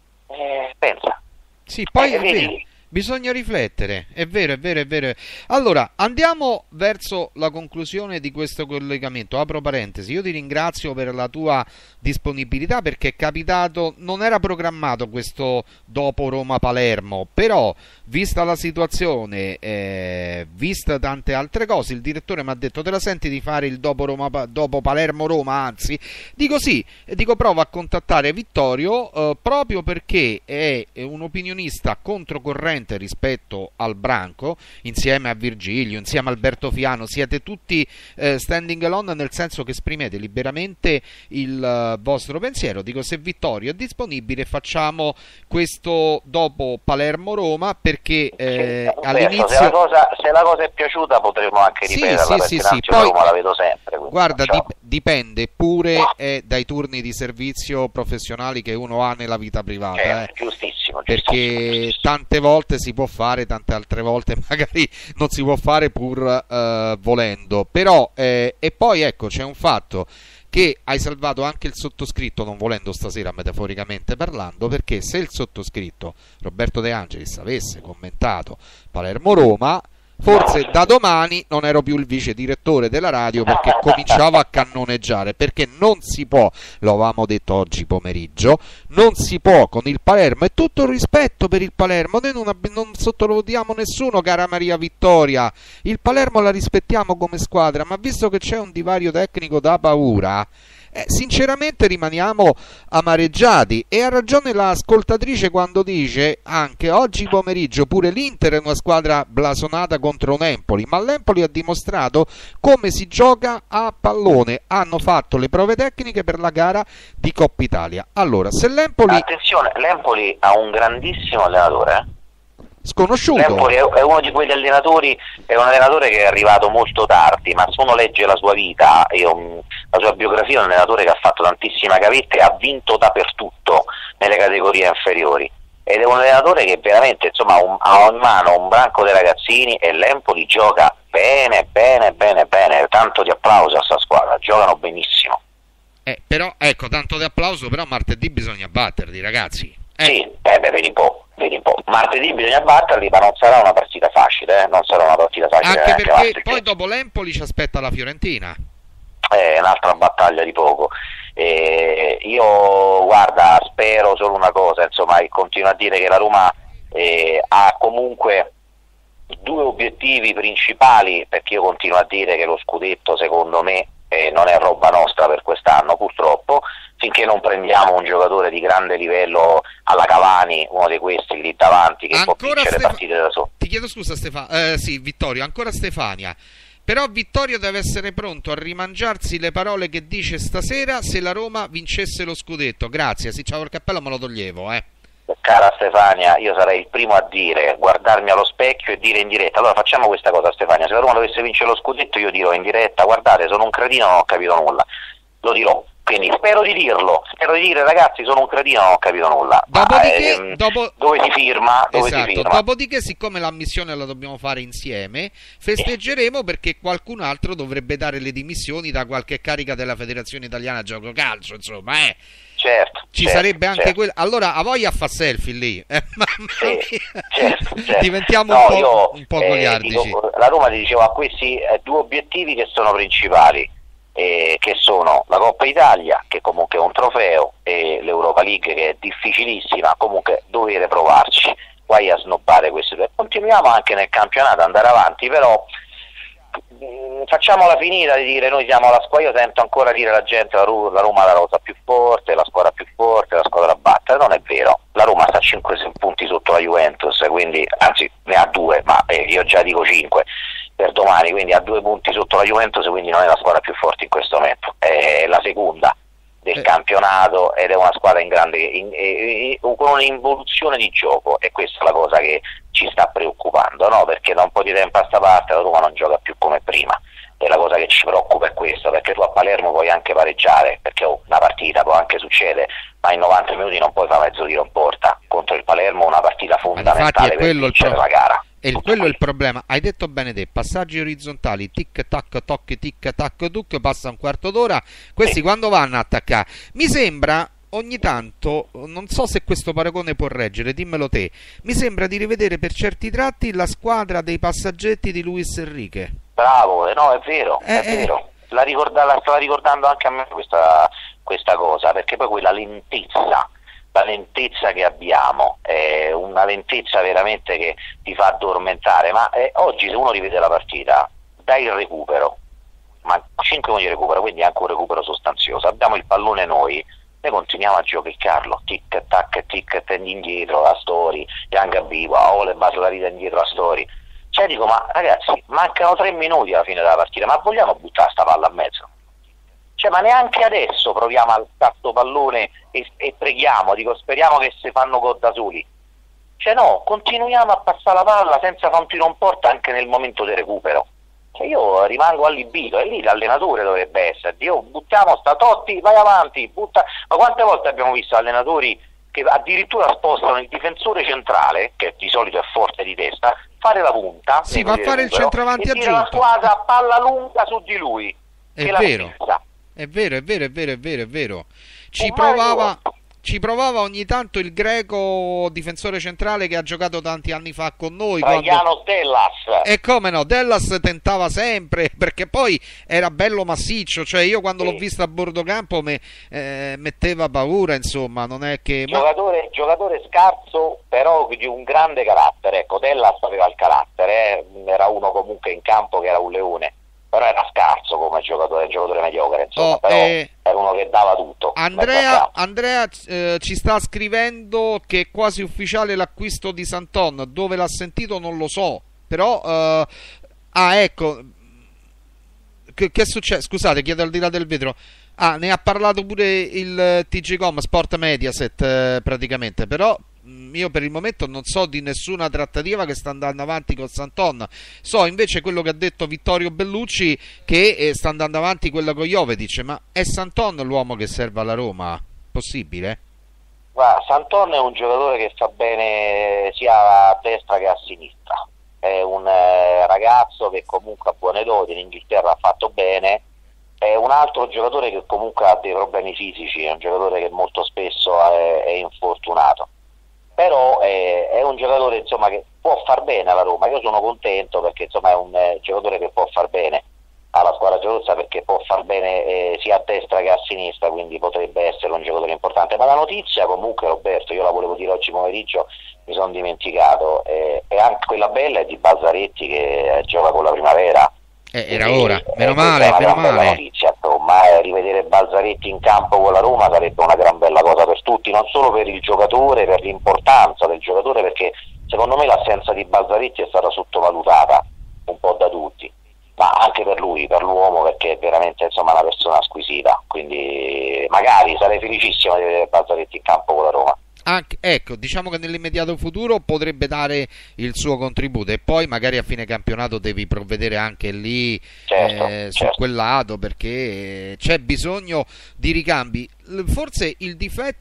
eh, pensa. Sì, poi eh, è vedi, vero. Bisogna riflettere, è vero, è vero, è vero. Allora, andiamo verso la conclusione di questo collegamento. Apro parentesi, io ti ringrazio per la tua disponibilità perché è capitato, non era programmato questo dopo Roma-Palermo, però vista la situazione, eh, vista tante altre cose, il direttore mi ha detto te la senti di fare il dopo, Roma, dopo Palermo-Roma, anzi, dico sì, e dico provo a contattare Vittorio eh, proprio perché è un opinionista controcorrente rispetto al branco, insieme a Virgilio, insieme a Alberto Fiano, siete tutti eh, standing alone, nel senso che esprimete liberamente il uh, vostro pensiero. Dico, se Vittorio è disponibile facciamo questo dopo Palermo-Roma, perché eh, sì, all'inizio se la, cosa, se la cosa è piaciuta potremo anche ripeterla, sì, sì, perché sì, sì. Poi, Roma la vedo sempre, guarda, dip dipende pure eh, dai turni di servizio professionali che uno ha nella vita privata, eh, eh. giustissimo, perché giustissimo, giustissimo. tante volte si può fare, tante altre volte magari non si può fare pur uh, volendo, però eh, e poi ecco, c'è un fatto che hai salvato anche il sottoscritto, non volendo stasera metaforicamente parlando, perché se il sottoscritto Roberto De Angelis avesse commentato Palermo-Roma, forse da domani non ero più il vice direttore della radio, perché cominciavo a cannoneggiare, perché non si può, lo avevamo detto oggi pomeriggio, non si può con il Palermo, e tutto il rispetto per il Palermo, noi non, non sottovalutiamo nessuno, cara Maria Vittoria, il Palermo la rispettiamo come squadra, ma visto che c'è un divario tecnico da paura, Eh, sinceramente rimaniamo amareggiati. E ha ragione l'ascoltatrice quando dice anche oggi pomeriggio pure l'Inter è una squadra blasonata contro l'Empoli, ma l'Empoli ha dimostrato come si gioca a pallone, hanno fatto le prove tecniche per la gara di Coppa Italia. Allora, se l'Empoli... Attenzione, l'Empoli ha un grandissimo allenatore, eh? Sconosciuto. L'Empoli è uno di quegli allenatori, è un allenatore che è arrivato molto tardi, ma se uno legge la sua vita, io, la sua biografia, è un allenatore che ha fatto tantissime gavette, ha vinto dappertutto nelle categorie inferiori, ed è un allenatore che veramente, insomma, un, ha in mano un branco dei ragazzini, e l'Empoli gioca bene, bene, bene, bene, tanto di applauso a sta squadra, giocano benissimo. Eh, però, ecco, tanto di applauso, però martedì bisogna batterli, ragazzi. Eh. Sì, eh, beh, vedi un po'. Vedi un po', martedì bisogna batterli, ma non sarà una partita facile, eh? Non sarà una partita facile. Anche perché perché poi dopo l'Empoli ci aspetta la Fiorentina. È un'altra battaglia di poco. Eh, io, guarda, spero solo una cosa, insomma, e continuo a dire che la Roma eh, ha comunque due obiettivi principali, perché io continuo a dire che lo scudetto, secondo me, eh, non è roba nostra per quest'anno, purtroppo. Finché non prendiamo un giocatore di grande livello alla Cavani, uno di questi lì davanti, che ancora può vincere Stefa... partite da solo. Ti chiedo scusa, Stefano, eh, sì, Vittorio, ancora Stefania. Però Vittorio deve essere pronto a rimangiarsi le parole che dice stasera se la Roma vincesse lo scudetto. Grazie, se c'avevo il cappello me lo toglievo, eh. Cara Stefania, io sarei il primo a dire, guardarmi allo specchio e dire in diretta, allora facciamo questa cosa, Stefania, se la Roma dovesse vincere lo scudetto io dirò in diretta, guardate, sono un cretino, non ho capito nulla, lo dirò. Quindi spero di dirlo, spero di dire ragazzi sono un cretino, non ho capito nulla. Dopodiché, Ma, ehm, dopo... dove si firma? Dove esatto, si firma? Dopodiché, siccome la missione la dobbiamo fare insieme, festeggeremo perché qualcun altro dovrebbe dare le dimissioni da qualche carica della Federazione Italiana Gioco Calcio, insomma, eh. certo, ci certo, sarebbe anche certo. quello. Allora, a voglia fa selfie lì. Eh, mamma Sì, mia. certo, certo. Diventiamo No, un po', io, un po' eh, goliardici. dico, la Roma ti dicevo ha questi eh, due obiettivi che sono principali, eh, che sono la Coppa Italia, che comunque è un trofeo, e l'Europa League, che è difficilissima, comunque dovere provarci, guai a snobbare queste due. Continuiamo anche nel campionato ad andare avanti, però mh, facciamola finita di dire noi siamo la squadra. Io sento ancora dire alla gente la, Ru- la Roma è la rosa più forte, la squadra più forte, la squadra da battere. Non è vero, la Roma sta a cinque punti sotto la Juventus, quindi anzi ne ha due, ma eh, io già dico cinque per domani, quindi ha due punti sotto la Juventus, quindi non è la squadra più forte in questo momento, è la seconda del Eh. campionato ed è una squadra in grande in, in, in, con un'involuzione di gioco, e questa è la cosa che ci sta preoccupando, no? Perché da un po' di tempo a sta parte la Roma non gioca più come prima, e la cosa che ci preoccupa è questa, perché tu a Palermo puoi anche pareggiare, perché oh, una partita può anche succedere, ma in novanta minuti non puoi fare mezzo tiro in porta. Contro il Palermo una partita fondamentale per vincere pro- la gara. E il, quello è il problema. Hai detto bene te, passaggi orizzontali, tic tac toc tic tac tuc, passa un quarto d'ora, questi Sì. quando vanno a attaccare? Mi sembra ogni tanto, non so se questo paragone può reggere, dimmelo te, mi sembra di rivedere per certi tratti la squadra dei passaggetti di Luis Enrique. Bravo, eh, no, è vero, Eh, è eh. vero. La, ricorda, la stava ricordando anche a me questa, questa cosa, perché poi quella lentezza, la lentezza che abbiamo, è una lentezza veramente che ti fa addormentare, ma eh, oggi se uno rivede la partita, dai il recupero, ma cinque minuti di recupero, quindi anche un recupero sostanzioso, abbiamo il pallone noi, noi continuiamo a giochicchiarlo, tic tac, tic tac, indietro, a Stori, Young Abiwa, oh le basi la vita indietro a Stori. Cioè dico, ma ragazzi, mancano tre minuti alla fine della partita, ma vogliamo buttare sta palla a mezzo? Cioè, ma neanche adesso proviamo a alzare sto pallone e, e preghiamo, dico, speriamo che si fanno gol da soli. Cioè no, continuiamo a passare la palla senza fare un tiro in porta anche nel momento del recupero. Cioè io rimango allibito, e lì l'allenatore dovrebbe essere, io buttiamo sta Totti, vai avanti, butta. Ma quante volte abbiamo visto allenatori che addirittura spostano il difensore centrale, che di solito è forte di testa, fare la punta, Sì, va a fare il centravanti e tira la aggiunto. squadra a palla lunga su di lui. È che la vero. fissa. È vero, è vero, è vero, è vero, è vero. Ci Un provava, Mario. ci provava ogni tanto il greco difensore centrale che ha giocato tanti anni fa con noi. Quando... Traiano Stellas. E come no, Dellas tentava sempre, perché poi era bello massiccio, cioè io quando Sì. l'ho visto a bordo campo me, eh, metteva paura, insomma, non è che... Ma... Giocatore, giocatore scarso, però di un grande carattere. Ecco, Tellas aveva il carattere, eh. Era uno comunque in campo che era un leone, però era scarso come giocatore, giocatore mediocre, insomma, Oh, però eh, era uno che dava tutto. mezzo a Andrea, campo. Andrea eh, ci sta scrivendo che è quasi ufficiale l'acquisto di Santon, dove l'ha sentito non lo so, però... eh, ah, ecco... Che, che è successo? Scusate, chiedo al di là del vetro. Ah, ne ha parlato pure il T G Com, Sport Mediaset, eh, praticamente, però mh, io per il momento non so di nessuna trattativa che sta andando avanti con Santon. So invece quello che ha detto Vittorio Bellucci, che eh, sta andando avanti quella con Jovetic, ma è Santon l'uomo che serve alla Roma? Possibile? Guarda, Santon è un giocatore che sta bene sia a destra che a sinistra. È un eh, ragazzo che comunque ha buone doti, in Inghilterra ha fatto bene. È un altro giocatore che comunque ha dei problemi fisici, è un giocatore che molto spesso è, è infortunato, però è, è un giocatore insomma che può far bene alla Roma. Io sono contento perché insomma è un eh, giocatore che può far bene alla squadra giallorossa, perché può far bene eh, sia a destra che a sinistra, quindi potrebbe essere un giocatore importante. Ma la notizia comunque, Roberto, io la volevo dire oggi pomeriggio, mi sono dimenticato, eh, e anche quella bella è di Balzaretti che eh, gioca con la Primavera. Eh, era Quindi, ora, meno eh, male, è una meno gran bella male. notizia, insomma, eh, rivedere Balzaretti in campo con la Roma sarebbe una gran bella cosa per tutti, non solo per il giocatore, per l'importanza del giocatore, perché secondo me l'assenza di Balzaretti è stata sottovalutata un po' da tutti, ma anche per lui, per l'uomo, perché è veramente insomma una persona squisita, quindi magari sarei felicissimo di vedere Balzaretti in campo con la Roma. Anche, ecco, diciamo che nell'immediato futuro potrebbe dare il suo contributo, e poi magari a fine campionato devi provvedere anche lì, Certo, eh, su certo. quel lato, perché c'è bisogno di ricambi. L- Forse il difetto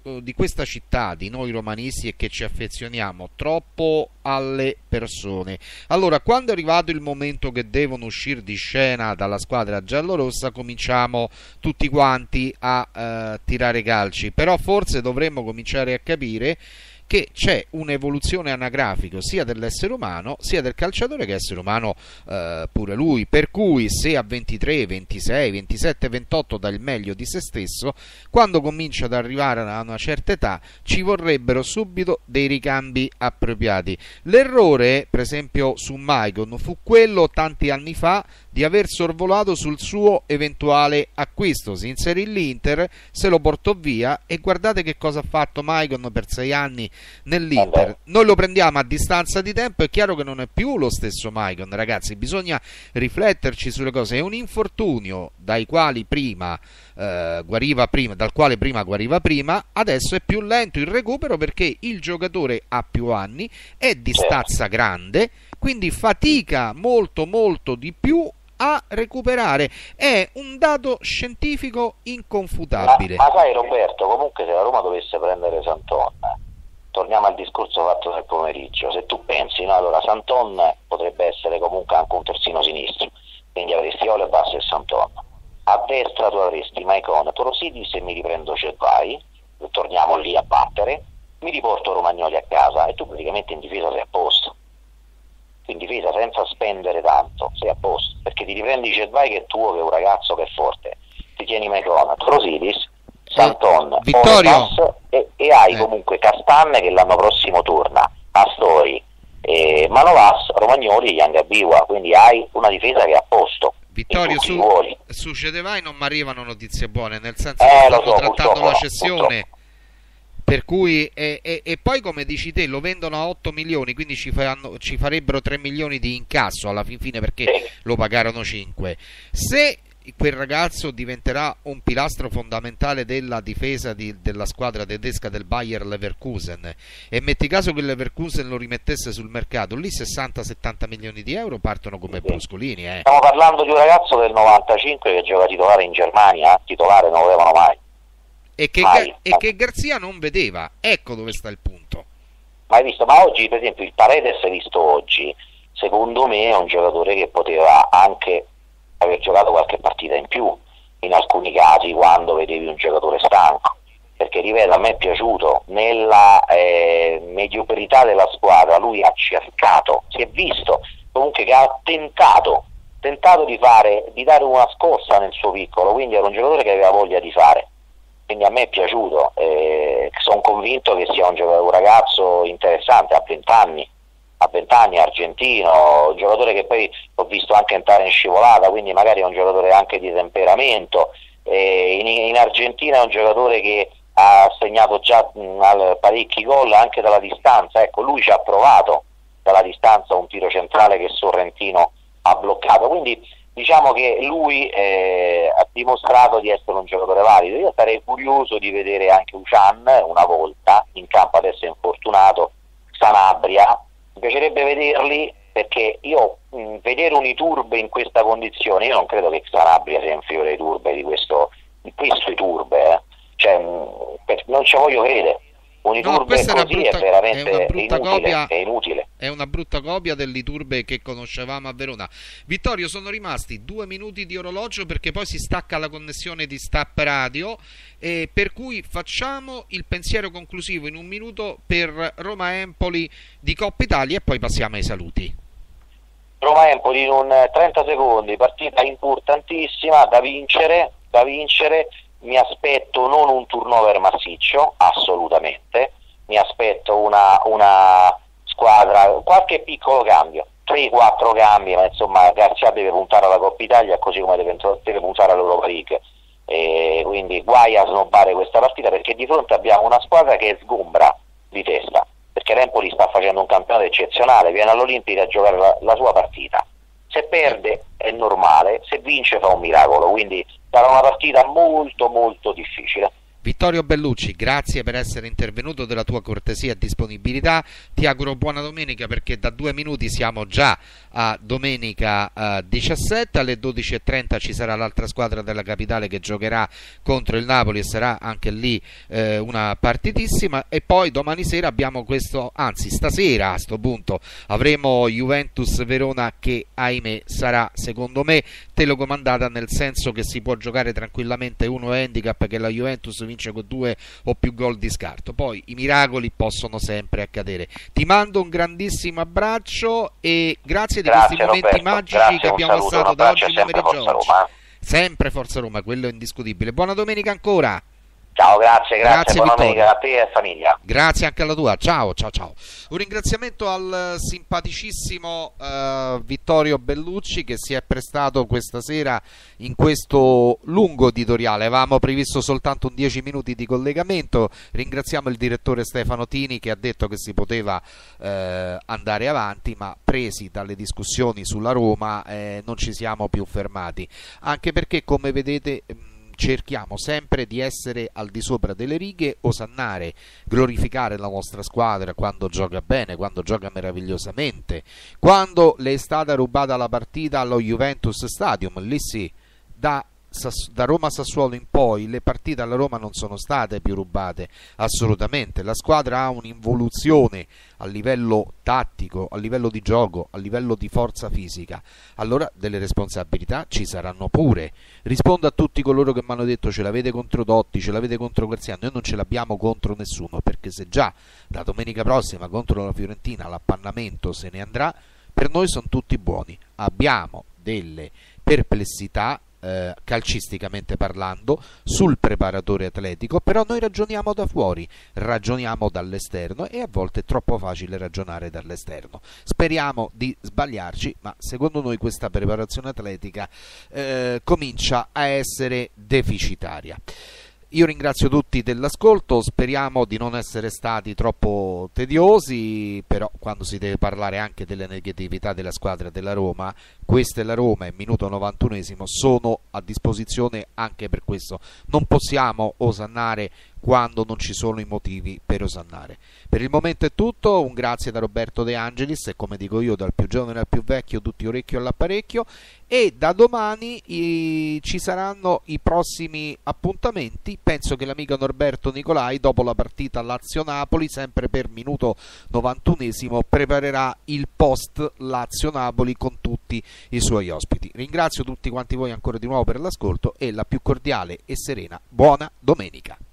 di questa città, di noi romanisti, è che ci affezioniamo troppo alle persone. Allora, quando è arrivato il momento che devono uscire di scena dalla squadra giallorossa, cominciamo tutti quanti a eh, tirare calci, però forse dovremmo cominciare a capire che c'è un'evoluzione anagrafica sia dell'essere umano sia del calciatore, che essere umano eh, pure lui, per cui se a ventitré, ventisei, ventisette, ventotto dà il meglio di se stesso, quando comincia ad arrivare a una certa età ci vorrebbero subito dei ricambi appropriati. L'errore, per esempio su Maicon, fu quello tanti anni fa di aver sorvolato sul suo eventuale acquisto. Si inserì l'Inter, se lo portò via e guardate che cosa ha fatto Maicon per sei anni nell'Inter. Noi lo prendiamo a distanza di tempo, è chiaro che non è più lo stesso Maicon, ragazzi, bisogna rifletterci sulle cose. È un infortunio dai quali prima eh, guariva prima, dal quale prima guariva prima, adesso è più lento il recupero perché il giocatore ha più anni, è di stazza grande, quindi fatica molto molto di più a recuperare. È un dato scientifico inconfutabile. Ma, ma sai Roberto, comunque se la Roma dovesse prendere Santon, torniamo al discorso fatto nel pomeriggio, se tu pensi, no, allora Santon potrebbe essere comunque anche un terzino sinistro, quindi avresti Olebass e Santon, a destra tu avresti Maicon, Torosidis e mi riprendo Cedvai, torniamo lì a battere, mi riporto Romagnoli a casa e tu praticamente in difesa sei a posto. In difesa senza spendere tanto sei a posto, perché ti riprendi Cedvai che è tuo, che è un ragazzo che è forte, ti tieni Maicon, Torosidis, Santon, Vittorio, e, e hai eh. comunque Castanne che l'anno prossimo torna, Astori, eh, Manovas, Romagnoli e Yangabiwa, quindi hai una difesa che è a posto. Vittorio, su, su Cedevai non mi arrivano notizie buone, nel senso eh, che stanno so, trattando la no, cessione, purtroppo. Per cui e, e, e poi come dici te lo vendono a otto milioni, quindi ci, faranno, ci farebbero tre milioni di incasso alla fin fine, perché sì. lo pagarono cinque. Se quel ragazzo diventerà un pilastro fondamentale della difesa di, della squadra tedesca del Bayer Leverkusen, e metti caso che il Leverkusen lo rimettesse sul mercato, lì sessanta settanta milioni di euro partono come sì. bruscolini. Eh. Stiamo parlando di un ragazzo del novantacinque che gioca titolare in Germania, titolare non lo avevano mai. E che, Ga- e che Garzia non vedeva, ecco dove sta il punto. Ma hai visto? Ma oggi, per esempio, il Paredes visto oggi, secondo me è un giocatore che poteva anche aver giocato qualche partita in più, in alcuni casi, quando vedevi un giocatore stanco. Perché, ripeto, a me è piaciuto, nella eh, mediocrità della squadra, lui ha cercato, si è visto, comunque che ha tentato, tentato di fare, di dare una scossa nel suo piccolo, quindi era un giocatore che aveva voglia di fare. Quindi a me è piaciuto, eh, sono convinto che sia un, un ragazzo interessante, a venti anni, a venti anni, argentino, un giocatore che poi ho visto anche entrare in scivolata, quindi magari è un giocatore anche di temperamento, eh, in, in Argentina è un giocatore che ha segnato già mh, parecchi gol anche dalla distanza, ecco, lui ci ha provato dalla distanza un tiro centrale che Sorrentino ha bloccato, quindi diciamo che lui eh, ha dimostrato di essere un giocatore valido. Io sarei curioso di vedere anche Ucan una volta in campo, adesso è infortunato, Sanabria, mi piacerebbe vederli, perché io mh, vedere un Iturbe in questa condizione, io non credo che Sanabria sia inferiore ai Iturbe di questo, di questo Iturbe, eh. cioè, mh, per, non ci voglio credere. Un Iturbe no, così brutta, è veramente è una brutta inutile, copia, è inutile. È una brutta copia dell'Iturbe che conoscevamo a Verona. Vittorio, sono rimasti due minuti di orologio perché poi si stacca la connessione di Stap Radio, e per cui facciamo il pensiero conclusivo in un minuto per Roma-Empoli di Coppa Italia e poi passiamo ai saluti. Roma-Empoli in un trenta secondi, partita importantissima da vincere, da vincere. Mi aspetto non un turnover massiccio, assolutamente, mi aspetto una, una squadra, qualche piccolo cambio, tre quattro cambi, ma insomma Garzia deve puntare alla Coppa Italia così come deve, deve puntare all'Europa League, e quindi guai a snobbare questa partita, perché di fronte abbiamo una squadra che sgombra di testa, perché l'Empoli sta facendo un campionato eccezionale, viene all'Olimpica a giocare la, la sua partita, se perde è normale, se vince fa un miracolo, quindi sarà una partita molto molto difficile. Vittorio Bellucci, grazie per essere intervenuto, della tua cortesia e disponibilità. Ti auguro buona domenica, perché da due minuti siamo già a domenica eh, diciassette. Alle dodici e trenta ci sarà l'altra squadra della capitale che giocherà contro il Napoli e sarà anche lì eh, una partitissima. E poi domani sera abbiamo questo, anzi stasera a sto punto avremo Juventus Verona, che ahimè sarà secondo me telecomandata, nel senso che si può giocare tranquillamente uno handicap che la Juventus vince con due o più gol di scarto. Poi i miracoli possono sempre accadere. Ti mando un grandissimo abbraccio e grazie di grazie, questi momenti Roberto, magici grazie, che abbiamo saluto, passato da oggi sempre pomeriggio. Forza Roma. Sempre Forza Roma, quello è indiscutibile. Buona domenica ancora. Ciao, grazie, grazie, grazie buona Vittorio. domenica a te e famiglia. Grazie anche alla tua, ciao ciao ciao. Un ringraziamento al simpaticissimo uh, Vittorio Bellucci, che si è prestato questa sera in questo lungo editoriale. Avevamo previsto soltanto un dieci minuti di collegamento. Ringraziamo il direttore Stefano Tini, che ha detto che si poteva uh, andare avanti, ma presi dalle discussioni sulla Roma eh, non ci siamo più fermati, anche perché, come vedete, cerchiamo sempre di essere al di sopra delle righe, osannare, glorificare la nostra squadra quando gioca bene, quando gioca meravigliosamente, quando le è stata rubata la partita allo Juventus Stadium. Lì sì, da, da Roma Sassuolo in poi le partite alla Roma non sono state più rubate, assolutamente. La squadra ha un'involuzione a livello tattico, a livello di gioco, a livello di forza fisica. Allora delle responsabilità ci saranno pure. Rispondo a tutti coloro che mi hanno detto ce l'avete contro Totti, ce l'avete contro Garcia. Noi non ce l'abbiamo contro nessuno, perché se già da domenica prossima contro la Fiorentina l'appannamento se ne andrà, per noi sono tutti buoni. Abbiamo delle perplessità Eh, calcisticamente parlando sul preparatore atletico, però noi ragioniamo da fuori, ragioniamo dall'esterno, e a volte è troppo facile ragionare dall'esterno. Speriamo di sbagliarci, ma secondo noi questa preparazione atletica eh, comincia a essere deficitaria. Io ringrazio tutti dell'ascolto, speriamo di non essere stati troppo tediosi, però quando si deve parlare anche delle negatività della squadra della Roma, questa è la Roma e minuto novantunesimo sono a disposizione anche per questo. Non possiamo osannare quando non ci sono i motivi per osannare. Per il momento è tutto, un grazie da Roberto De Angelis, e come dico io, dal più giovane al più vecchio, tutti orecchio all'apparecchio, e da domani i, ci saranno i prossimi appuntamenti. Penso che l'amico Norberto Nicolai, dopo la partita Lazio-Napoli, sempre per minuto novantunesimo, preparerà il post Lazio-Napoli con tutti i suoi ospiti. Ringrazio tutti quanti voi ancora di nuovo per l'ascolto e la più cordiale e serena buona domenica.